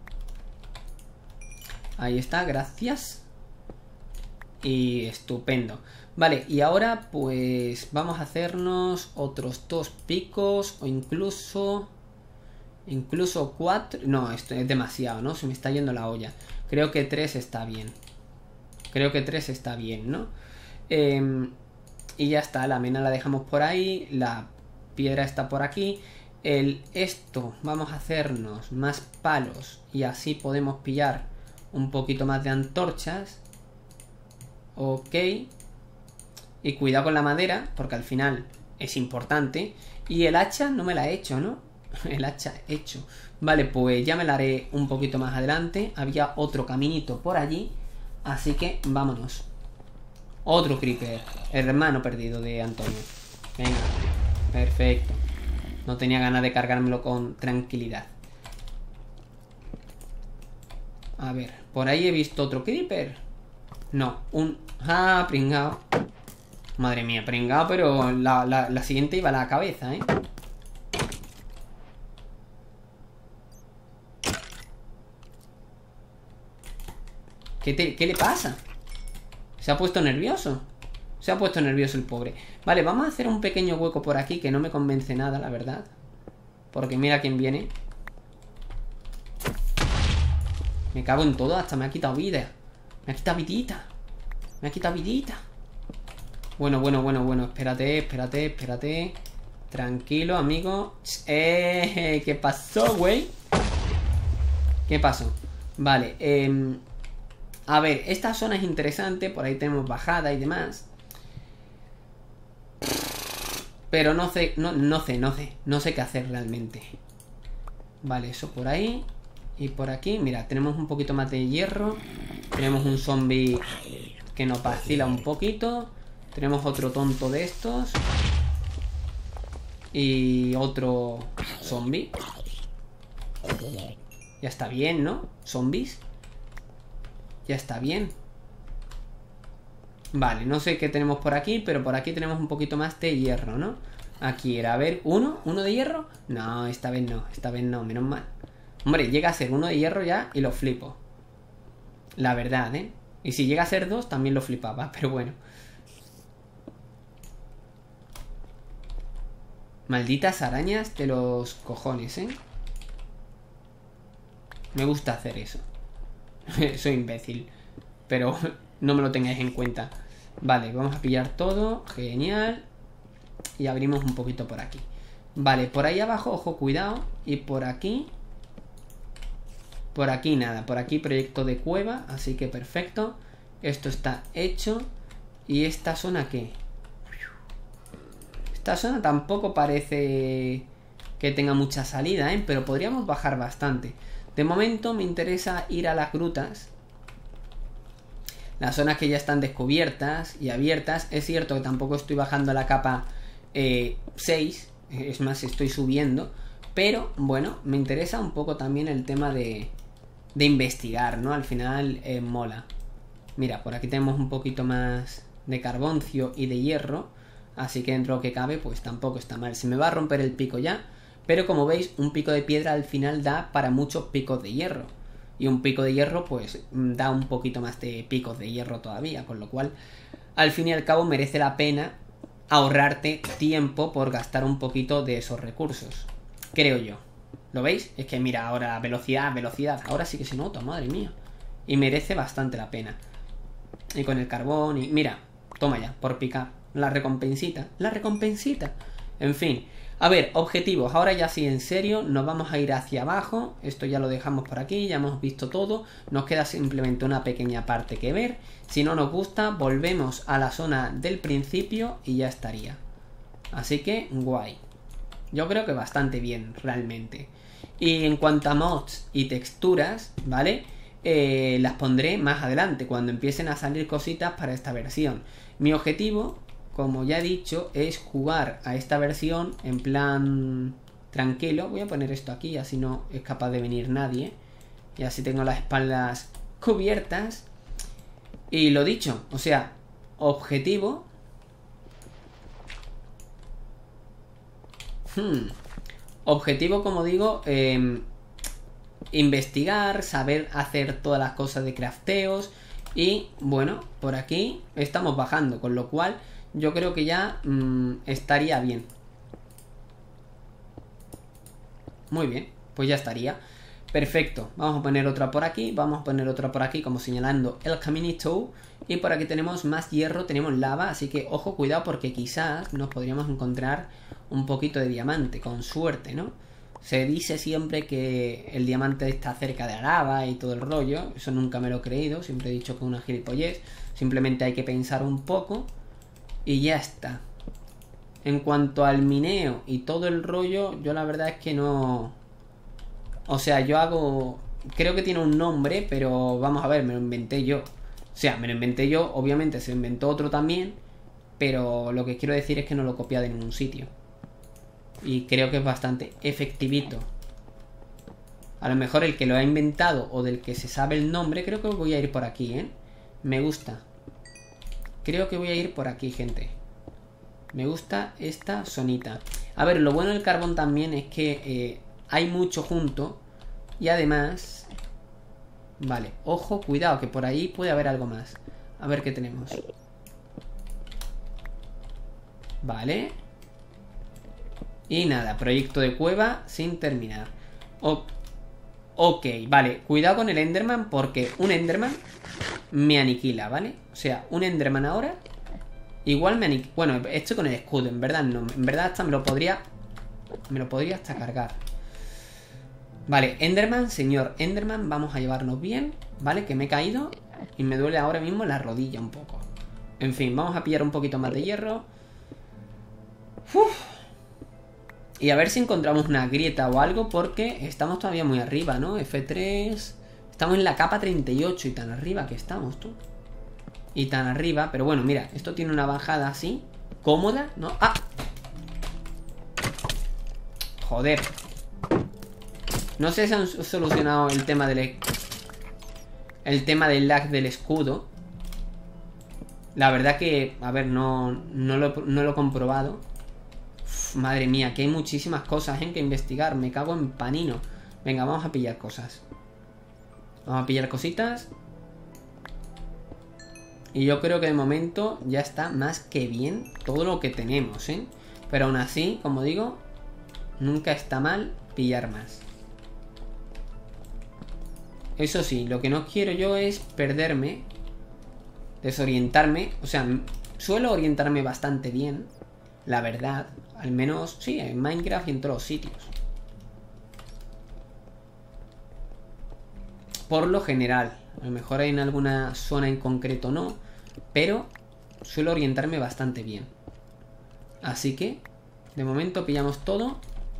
Ahí está, gracias. Y estupendo. Vale, y ahora pues vamos a hacernos otros dos picos o incluso... Incluso cuatro... No, esto es demasiado, ¿no? Se me está yendo la olla. Creo que tres está bien. Creo que tres está bien, ¿no? Eh, y ya está, la mena la dejamos por ahí. La piedra está por aquí. El esto, vamos a hacernos más palos. Y así podemos pillar un poquito más de antorchas. Ok. Y cuidado con la madera, porque al final es importante. Y el hacha no me la he hecho, ¿no? El hacha hecho. Vale, pues ya me la haré un poquito más adelante. Había otro caminito por allí, así que vámonos. Otro creeper, hermano perdido de Antonio. Venga, perfecto. No tenía ganas de cargármelo con tranquilidad. A ver, por ahí he visto otro creeper. No, un... Ah, pringao. Madre mía, pringao, pero la, la, la siguiente iba a la cabeza, ¿eh? ¿Qué, te, ¿Qué le pasa? ¿Se ha puesto nervioso? Se ha puesto nervioso el pobre. Vale, vamos a hacer un pequeño hueco por aquí, que no me convence nada, la verdad. Porque mira quién viene. Me cago en todo, hasta me ha quitado vida. Me ha quitado vidita. Me ha quitado vidita. Bueno, bueno, bueno, bueno. Espérate, espérate, espérate. Tranquilo, amigo. Eh, ¿qué pasó, güey? ¿Qué pasó? Vale, eh, a ver, esta zona es interesante. Por ahí tenemos bajada y demás. Pero no sé, no, no sé, no sé. No sé qué hacer realmente. Vale, eso por ahí. Y por aquí, mira, tenemos un poquito más de hierro. Tenemos un zombie que nos vacila un poquito. Tenemos otro tonto de estos. Y otro zombie. Ya está bien, ¿no? Zombies. Ya está bien. Vale, no sé qué tenemos por aquí, pero por aquí tenemos un poquito más de hierro, ¿no? Aquí era, a ver, ¿uno? ¿Uno de hierro? No, esta vez no, esta vez no, menos mal. Hombre, llega a ser uno de hierro ya y lo flipo. La verdad, ¿eh? Y si llega a ser dos, también lo flipaba, pero bueno. Malditas arañas de los cojones, ¿eh? Me gusta hacer eso. Soy imbécil. Pero no me lo tengáis en cuenta. Vale, vamos a pillar todo. Genial. Y abrimos un poquito por aquí. Vale, por ahí abajo, ojo, cuidado. Y por aquí... Por aquí nada, por aquí proyecto de cueva. Así que perfecto. Esto está hecho. ¿Y esta zona qué? Esta zona tampoco parece que tenga mucha salida, ¿eh? Pero podríamos bajar bastante. De momento me interesa ir a las grutas. Las zonas que ya están descubiertas y abiertas. Es cierto que tampoco estoy bajando a la capa eh, seis. Es más, estoy subiendo. Pero, bueno, me interesa un poco también el tema de, de investigar, ¿no? Al final eh, mola. Mira, por aquí tenemos un poquito más de carboncio y de hierro. Así que dentro de lo que cabe, pues tampoco está mal. Se me va a romper el pico ya. Pero como veis, un pico de piedra al final da para muchos picos de hierro. Y un pico de hierro, pues, da un poquito más de picos de hierro todavía. Con lo cual, al fin y al cabo, merece la pena ahorrarte tiempo por gastar un poquito de esos recursos. Creo yo. ¿Lo veis? Es que mira, ahora velocidad, velocidad. Ahora sí que se nota, madre mía. Y merece bastante la pena. Y con el carbón y... Mira, toma ya, por picar. La recompensita. La recompensita. En fin. A ver, objetivos. Ahora ya sí, en serio, nos vamos a ir hacia abajo. Esto ya lo dejamos por aquí, ya hemos visto todo. Nos queda simplemente una pequeña parte que ver. Si no nos gusta, volvemos a la zona del principio y ya estaría. Así que, guay. Yo creo que bastante bien, realmente. Y en cuanto a mods y texturas, ¿vale? Eh, las pondré más adelante, cuando empiecen a salir cositas para esta versión. Mi objetivo, como ya he dicho, es jugar a esta versión en plan tranquilo. Voy a poner esto aquí, así no es capaz de venir nadie. Y así tengo las espaldas cubiertas. Y lo dicho, o sea, objetivo... Hmm. Objetivo, como digo, eh, investigar, saber hacer todas las cosas de crafteos. Y bueno, por aquí estamos bajando, con lo cual yo creo que ya mmm, estaría bien. Muy bien, pues ya estaría. Perfecto, vamos a poner otra por aquí. Vamos a poner otra por aquí, como señalando el caminito. Y por aquí tenemos más hierro, tenemos lava. Así que ojo, cuidado, porque quizás nos podríamos encontrar un poquito de diamante, con suerte, ¿no? Se dice siempre que el diamante está cerca de la lava y todo el rollo. Eso nunca me lo he creído, siempre he dicho que es una gilipollez. Simplemente hay que pensar un poco y ya está. En cuanto al mineo y todo el rollo, yo la verdad es que no... O sea, yo hago... Creo que tiene un nombre, pero vamos a ver, me lo inventé yo. O sea, me lo inventé yo, obviamente se lo inventó otro también, pero lo que quiero decir es que no lo he copiado de ningún sitio. Y creo que es bastante efectivito. A lo mejor el que lo ha inventado o del que se sabe el nombre, creo que voy a ir por aquí, ¿eh? Me gusta. Creo que voy a ir por aquí, gente. Me gusta esta zonita. A ver, lo bueno del carbón también es que eh, hay mucho junto. Y además... Vale, ojo, cuidado, que por ahí puede haber algo más. A ver qué tenemos. Vale. Y nada, proyecto de cueva sin terminar. O ok, vale, cuidado con el Enderman, porque un Enderman me aniquila, ¿vale? O sea, un Enderman ahora Igual me aniquila. Bueno, esto con el escudo, en verdad no. En verdad hasta me lo podría... Me lo podría hasta cargar. Vale, Enderman, señor Enderman, vamos a llevarnos bien. Vale, que me he caído y me duele ahora mismo la rodilla un poco. En fin, vamos a pillar un poquito más de hierro. Uf. Y a ver si encontramos una grieta o algo, porque estamos todavía muy arriba, ¿no? F tres... Estamos en la capa treinta y ocho y tan arriba que estamos, tú. Y tan arriba, pero bueno, mira, esto tiene una bajada así, cómoda, ¿no? ¡Ah! Joder. No sé si han solucionado el tema del... El tema del lag del escudo. La verdad que, a ver, no, no, lo, no lo he comprobado. Uf, madre mía, que hay muchísimas cosas en que investigar. Me cago en panino. Venga, vamos a pillar cosas. Vamos a pillar cositas. Y yo creo que de momento ya está más que bien todo lo que tenemos, ¿eh? Pero aún así, como digo, nunca está mal pillar más. Eso sí, lo que no quiero yo es perderme, desorientarme. O sea, suelo orientarme bastante bien, la verdad. Al menos, sí, en Minecraft y en todos los sitios. Por lo general. A lo mejor en alguna zona en concreto no, pero suelo orientarme bastante bien. Así que, de momento pillamos todo.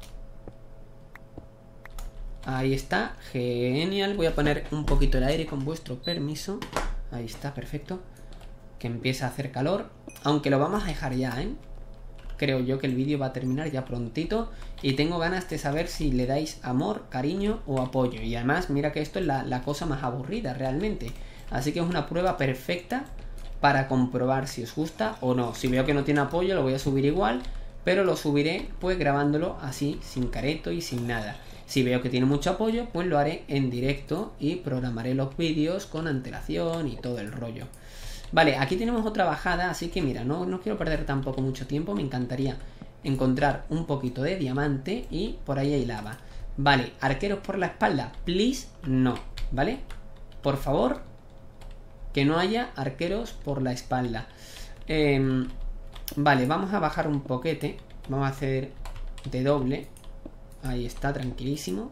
Ahí está, genial. Voy a poner un poquito el aire con vuestro permiso. Ahí está, perfecto. Que empieza a hacer calor. Aunque lo vamos a dejar ya, ¿eh? Creo yo que el vídeo va a terminar ya prontito. Y tengo ganas de saber si le dais amor, cariño o apoyo. Y además, mira que esto es la, la cosa más aburrida realmente. Así que es una prueba perfecta para comprobar si os gusta o no. Si veo que no tiene apoyo, lo voy a subir igual. Pero lo subiré pues grabándolo así, sin careto y sin nada. Si veo que tiene mucho apoyo, pues lo haré en directo y programaré los vídeos con antelación y todo el rollo. Vale, aquí tenemos otra bajada, así que mira, no, no quiero perder tampoco mucho tiempo. Me encantaría encontrar un poquito de diamante y por ahí hay lava. Vale, arqueros por la espalda, please, no, ¿vale? Por favor, que no haya arqueros por la espalda. eh, Vale, vamos a bajar un poquete. Vamos a hacer de doble. Ahí está, tranquilísimo.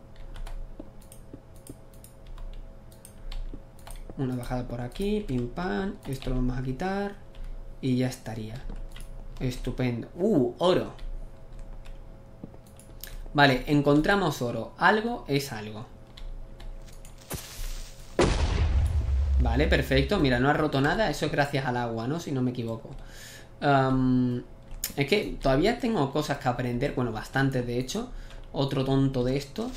Una bajada por aquí, pim pam. Esto lo vamos a quitar y ya estaría. Estupendo. Uh, oro. Vale, encontramos oro. Algo es algo. Vale, perfecto. Mira, no ha roto nada. Eso es gracias al agua, ¿no? Si no me equivoco. Um, es que todavía tengo cosas que aprender. Bueno, bastantes de hecho. Otro tonto de estos.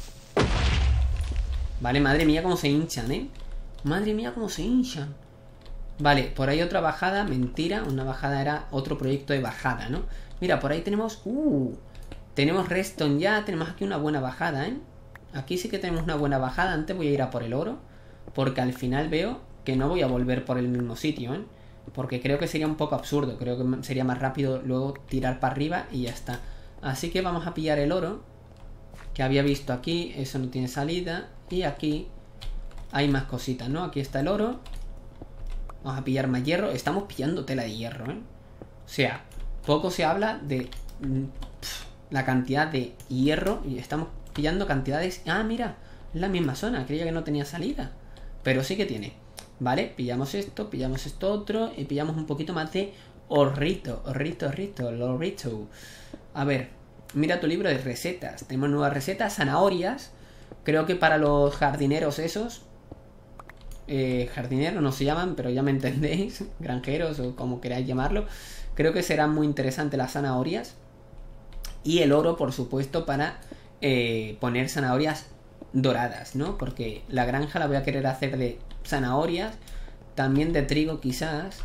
Vale, madre mía cómo se hinchan, ¿eh? Madre mía cómo se hinchan. Vale, por ahí otra bajada. Mentira, una bajada era otro proyecto de bajada, ¿no? Mira, por ahí tenemos... Uh, tenemos redstone ya. Tenemos aquí una buena bajada, ¿eh? Aquí sí que tenemos una buena bajada. Antes voy a ir a por el oro, porque al final veo que no voy a volver por el mismo sitio, ¿eh? Porque creo que sería un poco absurdo. Creo que sería más rápido luego tirar para arriba y ya está. Así que vamos a pillar el oro que había visto aquí. Eso no tiene salida. Y aquí hay más cositas, ¿no? Aquí está el oro. Vamos a pillar más hierro. Estamos pillando tela de hierro, ¿eh? O sea, poco se habla de pff, la cantidad de hierro. Y estamos pillando cantidades... Ah, mira, es la misma zona. Creía que no tenía salida, pero sí que tiene. Vale, pillamos esto, pillamos esto otro. Y pillamos un poquito más de horrito, horrito, horrito, horrito. A ver, mira tu libro de recetas. Tenemos nuevas recetas, zanahorias. Creo que para los jardineros esos, eh, jardineros no se llaman, pero ya me entendéis, granjeros o como queráis llamarlo. Creo que serán muy interesantes las zanahorias. Y el oro, por supuesto, para eh, poner zanahorias doradas, ¿no? Porque la granja la voy a querer hacer de zanahorias, también de trigo quizás.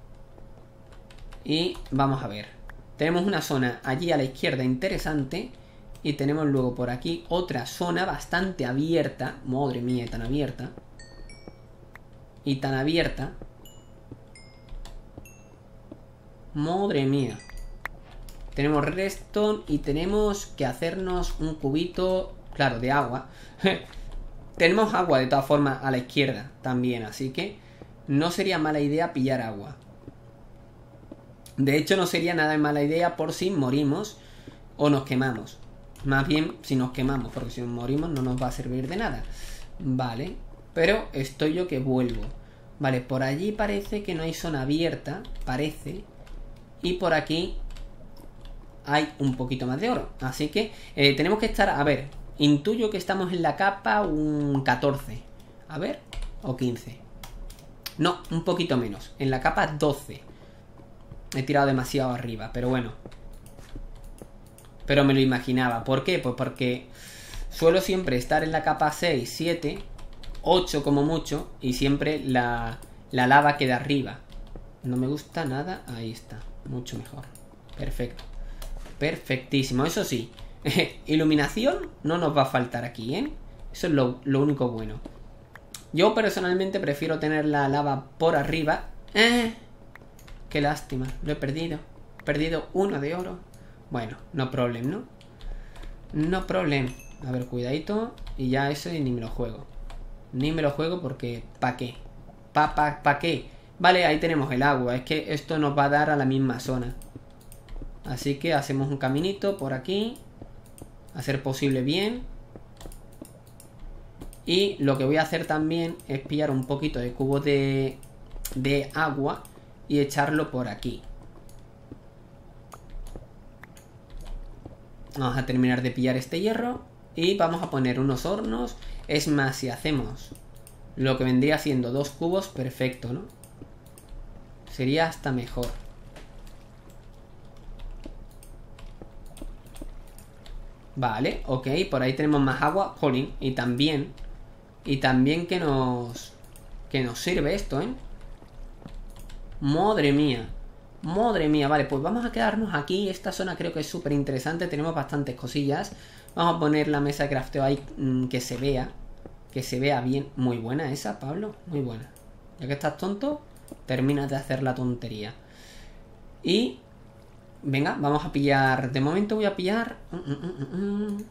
Y vamos a ver. Tenemos una zona allí a la izquierda interesante. Y tenemos luego por aquí otra zona bastante abierta. Madre mía, tan abierta. Y tan abierta. Madre mía. Tenemos redstone y tenemos que hacernos un cubito, claro, de agua. Tenemos agua de todas formas a la izquierda también, así que no sería mala idea pillar agua. De hecho, no sería nada mala idea por si morimos o nos quemamos. Más bien si nos quemamos, porque si nos morimos no nos va a servir de nada. Vale, pero estoy yo que vuelvo. Vale, por allí parece que no hay zona abierta, parece. Y por aquí hay un poquito más de oro. Así que eh, tenemos que estar, a ver, intuyo que estamos en la capa un catorce. A ver, o quince. No, un poquito menos, en la capa doce. He tirado demasiado arriba, pero bueno. Pero me lo imaginaba. ¿Por qué? Pues porque suelo siempre estar en la capa seis, siete, ocho como mucho. Y siempre la, la lava queda arriba. No me gusta nada. Ahí está. Mucho mejor. Perfecto. Perfectísimo. Eso sí. Iluminación no nos va a faltar aquí, ¿eh? Eso es lo, lo único bueno. Yo personalmente prefiero tener la lava por arriba. ¡Eh! Qué lástima. Lo he perdido. He perdido uno de oro. Bueno, no problem, ¿no? No problem. A ver, cuidadito. Y ya eso ni me lo juego. Ni me lo juego porque... ¿pa' qué? ¿Pa, pa, pa qué? Vale, ahí tenemos el agua. Es que esto nos va a dar a la misma zona. Así que hacemos un caminito por aquí. A ser posible bien. Y lo que voy a hacer también es pillar un poquito de cubo de, de agua y echarlo por aquí. Vamos a terminar de pillar este hierro y vamos a poner unos hornos. Es más, si hacemos lo que vendría siendo dos cubos, perfecto, ¿no? Sería hasta mejor. Vale, ok, por ahí tenemos más agua. Jolín, y también Y también que nos Que nos sirve esto, ¿eh? Madre mía. Madre mía, vale, pues vamos a quedarnos aquí. Esta zona creo que es súper interesante. Tenemos bastantes cosillas. Vamos a poner la mesa de crafteo ahí, mmm, que se vea Que se vea bien. Muy buena esa, Pablo, muy buena. Ya que estás tonto, termina de hacer la tontería. Y venga, vamos a pillar. De momento voy a pillar mm, mm, mm, mm.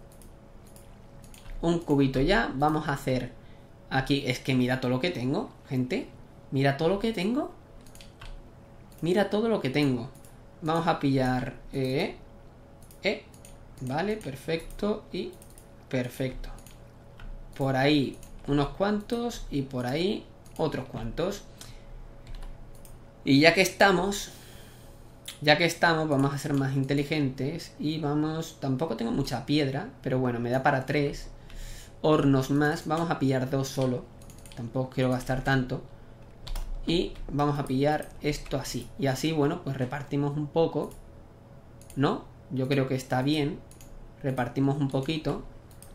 un cubito ya. Vamos a hacer aquí. Es que mira todo lo que tengo, gente. Mira todo lo que tengo. Mira todo lo que tengo. Vamos a pillar eh, eh. Vale, perfecto. Y perfecto. Por ahí unos cuantos. Y por ahí otros cuantos. Y ya que estamos Ya que estamos, vamos a ser más inteligentes. Y vamos, tampoco tengo mucha piedra, pero bueno, me da para tres hornos más. Vamos a pillar dos solo. Tampoco quiero gastar tanto. Y vamos a pillar esto así. Y así, bueno, pues repartimos un poco, ¿no? Yo creo que está bien. Repartimos un poquito.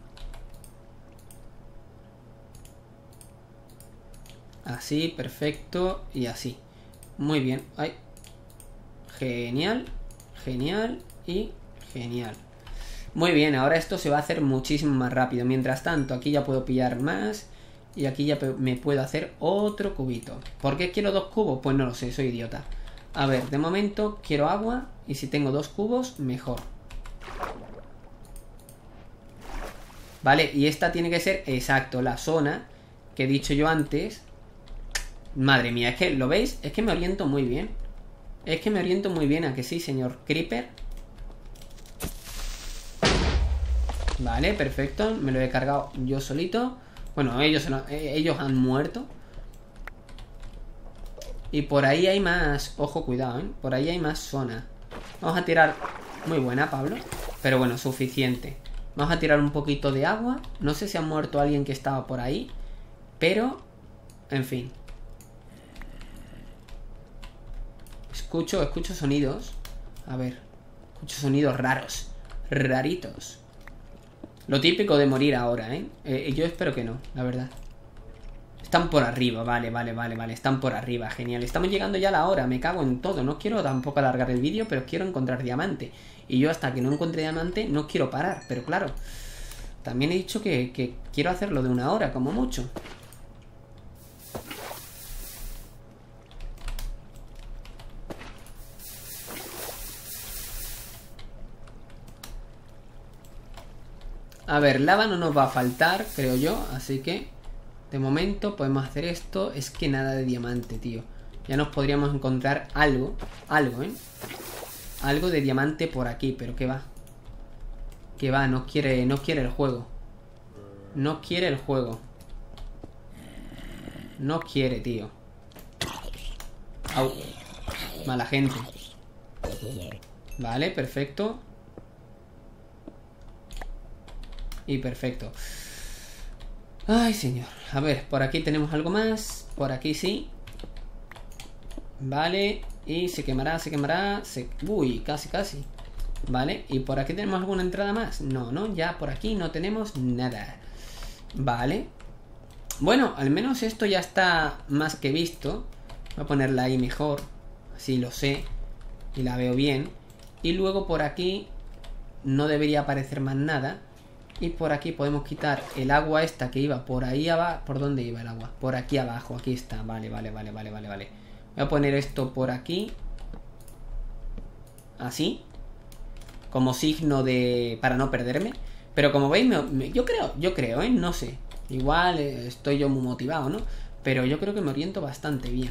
Así, perfecto. Y así. Muy bien. Ay. Genial. Genial. Y genial. Muy bien, ahora esto se va a hacer muchísimo más rápido. Mientras tanto, aquí ya puedo pillar más. Y aquí ya me puedo hacer otro cubito. ¿Por qué quiero dos cubos? Pues no lo sé, soy idiota. A ver, de momento quiero agua. Y si tengo dos cubos, mejor. Vale, y esta tiene que ser, exacto, la zona que he dicho yo antes. Madre mía, es que, ¿lo veis? Es que me oriento muy bien. Es que me oriento muy bien, ¿a que sí, señor Creeper? Vale, perfecto. Me lo he cargado yo solito. Bueno, ellos, ellos han muerto. Y por ahí hay más. Ojo, cuidado, ¿eh? Por ahí hay más zona. Vamos a tirar. Muy buena, Pablo. Pero bueno, suficiente. Vamos a tirar un poquito de agua. No sé si ha muerto alguien que estaba por ahí. Pero, en fin. Escucho, escucho sonidos. A ver. Escucho sonidos raros. Raritos. Lo típico de morir ahora, ¿eh? ¿eh? Yo espero que no, la verdad. Están por arriba, vale, vale, vale, vale. Están por arriba, genial. Estamos llegando ya a la hora, me cago en todo. No quiero tampoco alargar el vídeo, pero quiero encontrar diamante. Y yo hasta que no encuentre diamante no quiero parar. Pero claro, también he dicho que, que quiero hacerlo de una hora, como mucho. A ver, lava no nos va a faltar, creo yo. Así que, de momento, podemos hacer esto. Es que nada de diamante, tío. ya nos podríamos encontrar algo. Algo, ¿eh? Algo de diamante por aquí, pero ¿qué va? ¿Qué va? No quiere, no quiere el juego. No quiere el juego. No quiere, tío. Au. Mala gente. Vale, perfecto. Y perfecto. Ay, señor. A ver, por aquí tenemos algo más. Por aquí sí. Vale. Y se quemará, se quemará. Se... Uy, casi, casi. Vale. ¿Y por aquí tenemos alguna entrada más? No, no. Ya por aquí no tenemos nada. Vale. Bueno, al menos esto ya está más que visto. Voy a ponerla ahí mejor. Así lo sé. Y la veo bien. Y luego por aquí no debería aparecer más nada. Y por aquí podemos quitar el agua esta que iba por ahí abajo. ¿Por dónde iba el agua? Por aquí abajo. Aquí está. Vale, vale, vale, vale, vale, vale. Voy a poner esto por aquí. Así. Como signo de... para no perderme. Pero como veis, me, me, yo creo, yo creo, ¿eh? No sé. Igual eh, estoy yo muy motivado, ¿no? Pero yo creo que me oriento bastante bien.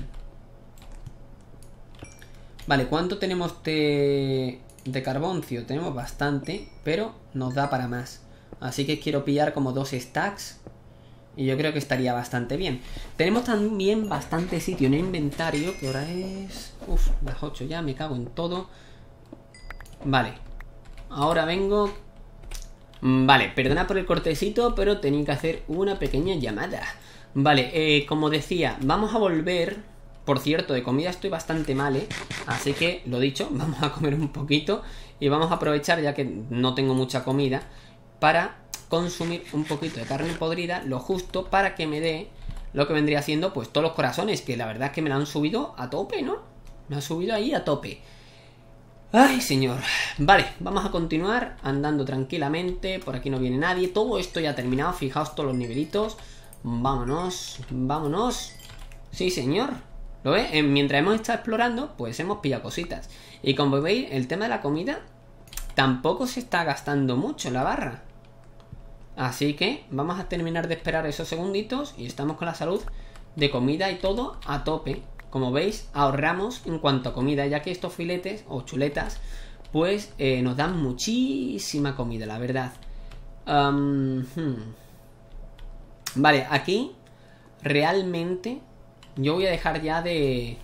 Vale, ¿cuánto tenemos de, de carboncio? Tenemos bastante, pero nos da para más. Así que quiero pillar como dos stacks. Y yo creo que estaría bastante bien. Tenemos también bastante sitio en el inventario. Que ahora es... Uf, las ocho ya, me cago en todo. Vale. Ahora vengo... Vale, perdona por el cortecito, pero tenía que hacer una pequeña llamada. Vale, eh, como decía, vamos a volver. Por cierto, de comida estoy bastante mal, ¿eh? Así que, lo dicho, vamos a comer un poquito. Y vamos a aprovechar, ya que no tengo mucha comida, para consumir un poquito de carne podrida, lo justo para que me dé lo que vendría siendo, pues, todos los corazones. Que la verdad es que me la han subido a tope, ¿no? Me han subido ahí a tope. Ay, señor. Vale, vamos a continuar andando tranquilamente. Por aquí no viene nadie. Todo esto ya ha terminado. Fijaos todos los nivelitos. Vámonos, vámonos. Sí, señor. ¿Lo ves? Eh, mientras hemos estado explorando, pues hemos pillado cositas. Y como veis, el tema de la comida tampoco se está gastando mucho la barra. Así que vamos a terminar de esperar esos segunditos. Y estamos con la salud de comida y todo a tope. Como veis, ahorramos en cuanto a comida, ya que estos filetes o chuletas pues eh, nos dan muchísima comida, la verdad. um, hmm. Vale, aquí realmente yo voy a dejar ya de...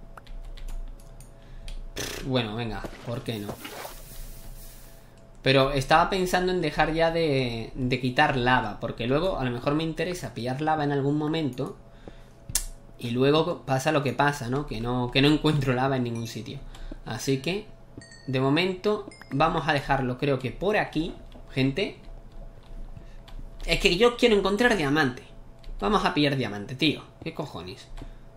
Bueno, venga, ¿por qué no? Pero estaba pensando en dejar ya de, de quitar lava, porque luego a lo mejor me interesa pillar lava en algún momento. Y luego pasa lo que pasa, ¿no? Que no, que no encuentro lava en ningún sitio. Así que, de momento, vamos a dejarlo, creo que por aquí, gente. Es que yo quiero encontrar diamante. Vamos a pillar diamante, tío. ¿Qué cojones?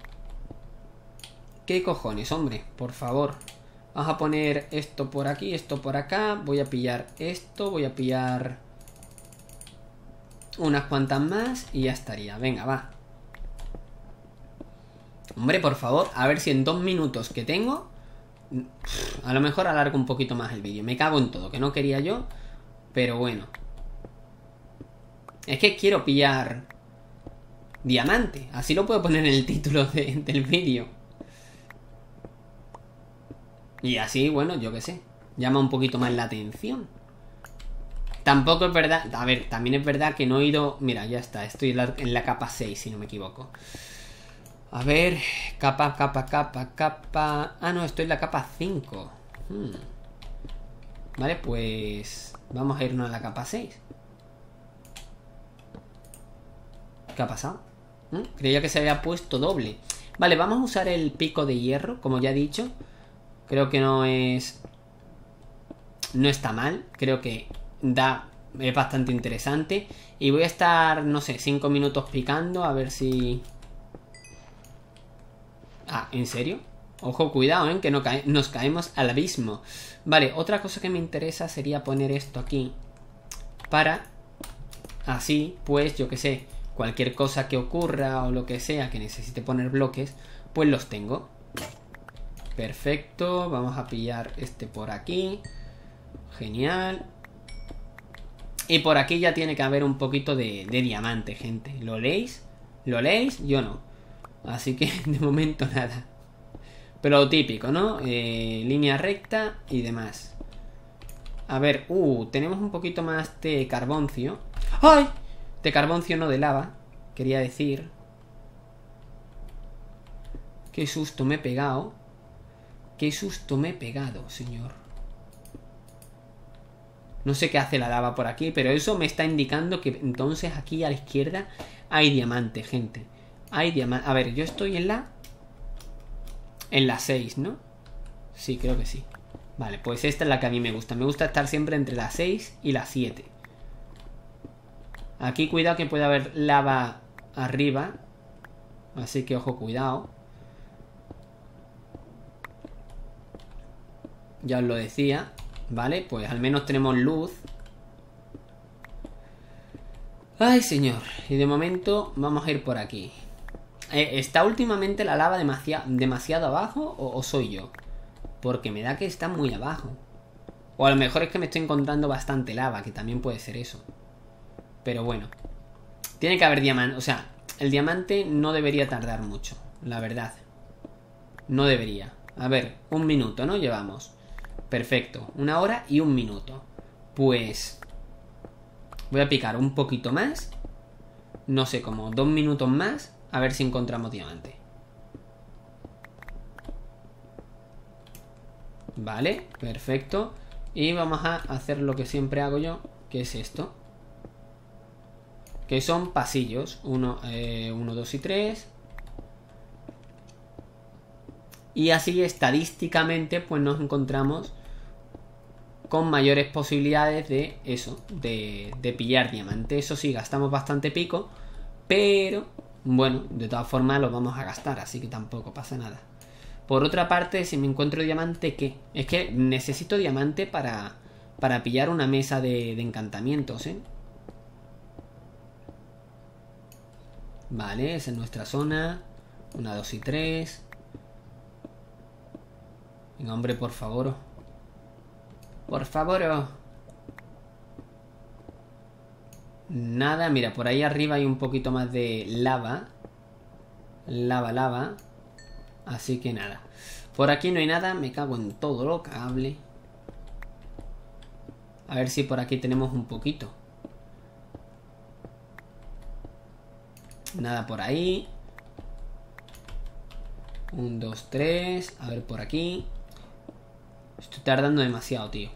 ¿Qué cojones, hombre? Por favor. Vamos a poner esto por aquí, esto por acá. Voy a pillar esto, voy a pillar unas cuantas más y ya estaría. Venga, va. Hombre, por favor, a ver si en dos minutos que tengo, a lo mejor alargo un poquito más el vídeo. Me cago en todo, que no quería yo, pero bueno. Es que quiero pillar diamante, así lo puedo poner en el título de, del vídeo. Y así, bueno, yo qué sé, llama un poquito más la atención. Tampoco es verdad, a ver, también es verdad que no he ido... Mira, ya está, estoy en la, en la capa seis, si no me equivoco. A ver, capa, capa, capa, capa... Ah, no, estoy en la capa cinco. hmm. Vale, pues... Vamos a irnos a la capa seis. ¿Qué ha pasado? ¿Mm? Creía que se había puesto doble. Vale, vamos a usar el pico de hierro, como ya he dicho. Creo que no es... No está mal. Creo que da... Es bastante interesante. Y voy a estar, no sé, cinco minutos picando. A ver si... Ah, ¿en serio? Ojo, cuidado, ¿eh? Que no cae... nos caemos al abismo. Vale, otra cosa que me interesa sería poner esto aquí. Para... Así, pues, yo que sé, cualquier cosa que ocurra o lo que sea que necesite poner bloques, pues los tengo. Perfecto, vamos a pillar este por aquí. Genial. Y por aquí ya tiene que haber un poquito de, de diamante, gente. ¿Lo leéis? ¿Lo leéis? Yo no. Así que de momento nada. Pero lo típico, ¿no? Eh, línea recta y demás. A ver, uh, tenemos un poquito más de carboncio. ¡Ay! De carboncio, no de lava, quería decir. Qué susto me he pegado. Qué susto me he pegado, señor. No sé qué hace la lava por aquí, pero eso me está indicando que entonces aquí a la izquierda hay diamante, gente. Hay diamante. A ver, yo estoy en la... En la seis, ¿no? Sí, creo que sí. Vale, pues esta es la que a mí me gusta. Me gusta estar siempre entre la seis y la siete. Aquí cuidado que puede haber lava arriba. Así que ojo, cuidado. Ya os lo decía. Vale, pues al menos tenemos luz. Ay, señor. Y de momento vamos a ir por aquí. eh, ¿Está últimamente la lava demasiado, demasiado abajo o, o soy yo? Porque me da que está muy abajo. O a lo mejor es que me estoy encontrando bastante lava, que también puede ser eso. Pero bueno. Tiene que haber diamante. O sea, el diamante no debería tardar mucho, la verdad. No debería. A ver, un minuto, ¿no? Llevamos. Perfecto, una hora y un minuto. Pues voy a picar un poquito más. No sé, como dos minutos más. A ver si encontramos diamante. Vale, perfecto. Y vamos a hacer lo que siempre hago yo, que es esto. Que son pasillos. Uno, eh, uno, dos y tres. Y así estadísticamente pues nos encontramos con mayores posibilidades de eso, de, de pillar diamante. Eso sí, gastamos bastante pico, pero bueno, de todas formas lo vamos a gastar, así que tampoco pasa nada. Por otra parte, si me encuentro diamante, ¿qué? Es que necesito diamante para, para pillar una mesa de, de encantamientos, ¿eh? Vale, esa es nuestra zona. Una, dos y tres. Venga, hombre, por favor. Por favor. Nada, mira, por ahí arriba hay un poquito más de lava. Lava, lava. Así que nada. Por aquí no hay nada, me cago en todo lo cable. A ver si por aquí tenemos un poquito. Nada por ahí. Un, dos, tres. A ver por aquí. Estoy tardando demasiado, tío.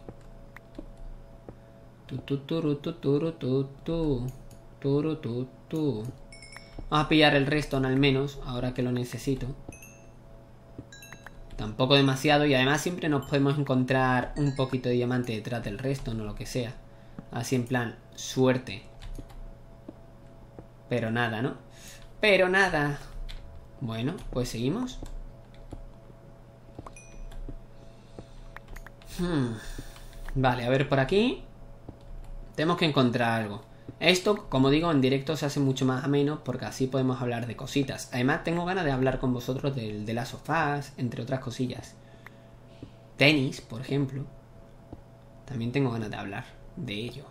Tu, tu, tu, tu, tu, tu, tu, tu, tu, tu. Vamos a pillar el redstone al menos, ahora que lo necesito. Tampoco demasiado, y además siempre nos podemos encontrar un poquito de diamante detrás del redstone o lo que sea. Así en plan, suerte. Pero nada, ¿no? Pero nada. Bueno, pues seguimos. Hmm. Vale, a ver por aquí. Tenemos que encontrar algo. Esto, como digo, en directo se hace mucho más ameno porque así podemos hablar de cositas. Además, tengo ganas de hablar con vosotros del de las sofás, entre otras cosillas. Tenis, por ejemplo. También tengo ganas de hablar de ello.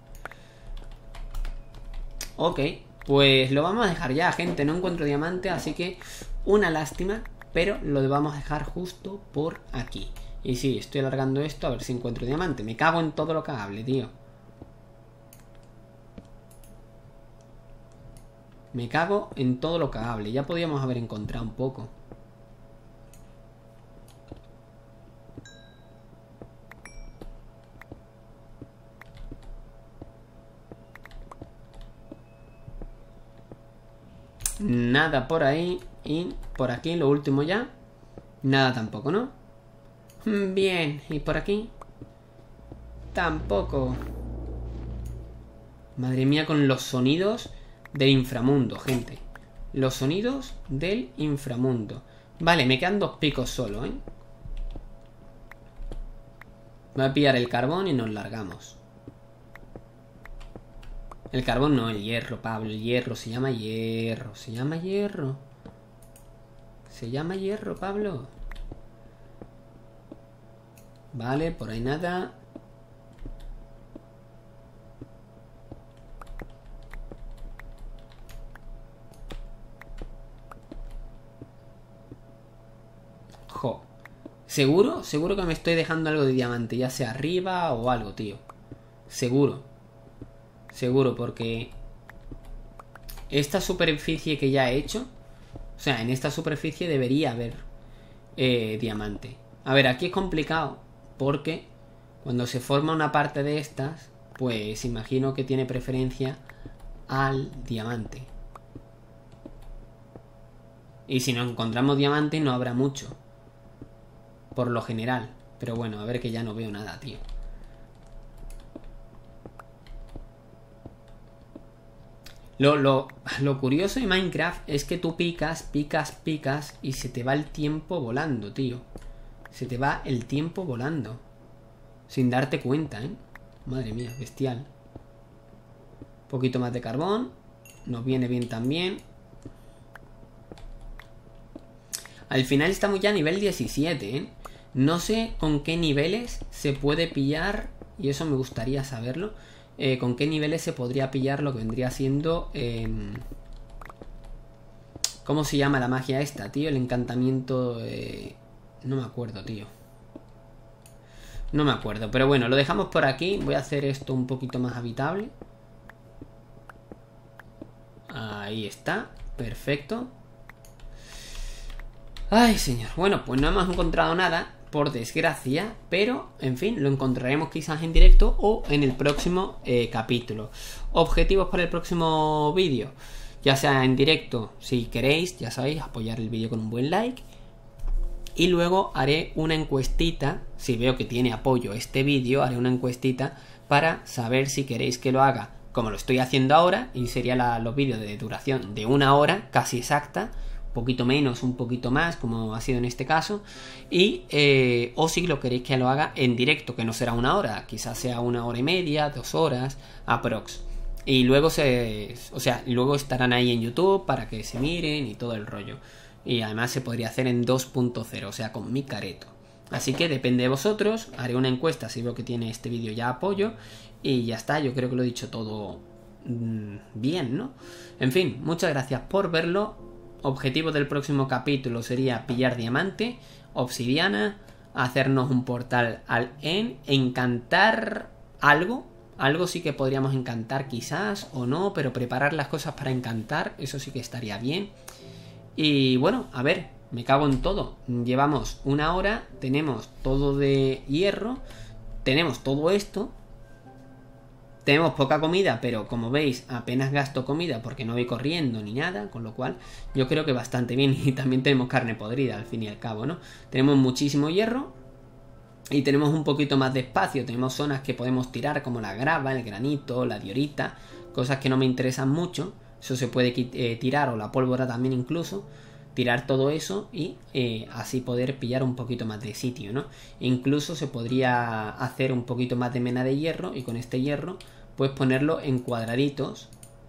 Ok, pues lo vamos a dejar ya, gente. No encuentro diamante, así que una lástima, pero lo vamos a dejar justo por aquí. Y sí, estoy alargando esto a ver si encuentro diamante. Me cago en todo lo cagable, tío. Me cago en todo lo cagable. Ya podíamos haber encontrado un poco. Nada por ahí. Y por aquí, lo último ya. Nada tampoco, ¿no? Bien, ¿y por aquí? Tampoco. Madre mía, con los sonidos del inframundo, gente. Los sonidos del inframundo. Vale, me quedan dos picos solo, ¿eh? Voy a pillar el carbón y nos largamos. El carbón no, el hierro, Pablo. El hierro, se llama hierro. Se llama hierro. Se llama hierro, Pablo. Vale, por ahí nada. Seguro, seguro que me estoy dejando algo de diamante, ya sea arriba o algo, tío. Seguro. Seguro, porque esta superficie que ya he hecho, o sea, en esta superficie debería haber eh, diamante. A ver, aquí es complicado, porque cuando se forma una parte de estas, pues imagino que tiene preferencia al diamante. Y si no encontramos diamante no habrá mucho, por lo general. Pero bueno, a ver, que ya no veo nada, tío. Lo, lo, lo curioso de Minecraft es que tú picas, picas, picas y se te va el tiempo volando, tío. Se te va el tiempo volando. Sin darte cuenta, ¿eh? Madre mía, bestial. Un poquito más de carbón. Nos viene bien también. Al final estamos ya a nivel diecisiete, ¿eh? No sé con qué niveles se puede pillar, y eso me gustaría saberlo. Eh, con qué niveles se podría pillar lo que vendría siendo... Eh, ¿Cómo se llama la magia esta, tío? El encantamiento... Eh, no me acuerdo, tío. No me acuerdo, pero bueno, lo dejamos por aquí. Voy a hacer esto un poquito más habitable. Ahí está, perfecto. Ay, señor. Bueno, pues no hemos encontrado nada, por desgracia, pero, en fin, lo encontraremos quizás en directo o en el próximo eh, capítulo. Objetivos para el próximo vídeo, ya sea en directo, si queréis, ya sabéis, apoyar el vídeo con un buen like. Y luego haré una encuestita, si veo que tiene apoyo este vídeo, haré una encuestita para saber si queréis que lo haga como lo estoy haciendo ahora, y sería la, los vídeos de duración de una hora, casi exacta, un poquito menos, un poquito más, como ha sido en este caso, y eh, o si lo queréis que lo haga en directo, que no será una hora, quizás sea una hora y media, dos horas, aprox. Y luego se, o sea, luego estarán ahí en YouTube para que se miren y todo el rollo. Y además se podría hacer en dos punto cero, o sea, con mi careto. Así que depende de vosotros, haré una encuesta si veo que tiene este vídeo ya apoyo. Y ya está, yo creo que lo he dicho todo mmm, bien, ¿no? En fin, muchas gracias por verlo. Objetivo del próximo capítulo sería pillar diamante, obsidiana, hacernos un portal al End, encantar algo. Algo sí que podríamos encantar quizás o no, pero preparar las cosas para encantar, eso sí que estaría bien. Y bueno, a ver, me cago en todo. Llevamos una hora, tenemos todo de hierro, tenemos todo esto. Tenemos poca comida, pero como veis apenas gasto comida porque no voy corriendo ni nada, con lo cual yo creo que bastante bien. Y también tenemos carne podrida al fin y al cabo, ¿no? Tenemos muchísimo hierro y tenemos un poquito más de espacio. Tenemos zonas que podemos tirar como la grava, el granito, la diorita, cosas que no me interesan mucho. Eso se puede eh, tirar, o la pólvora también incluso. Tirar todo eso y eh, así poder pillar un poquito más de sitio, ¿no? Incluso se podría hacer un poquito más de mena de hierro y con este hierro pues ponerlo en cuadraditos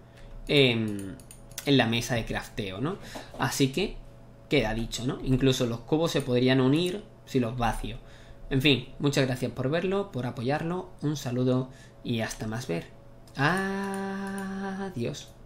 eh, en la mesa de crafteo, ¿no? Así que queda dicho, ¿no? Incluso los cubos se podrían unir si los vacío. En fin, muchas gracias por verlo, por apoyarlo, un saludo y hasta más ver. Adiós.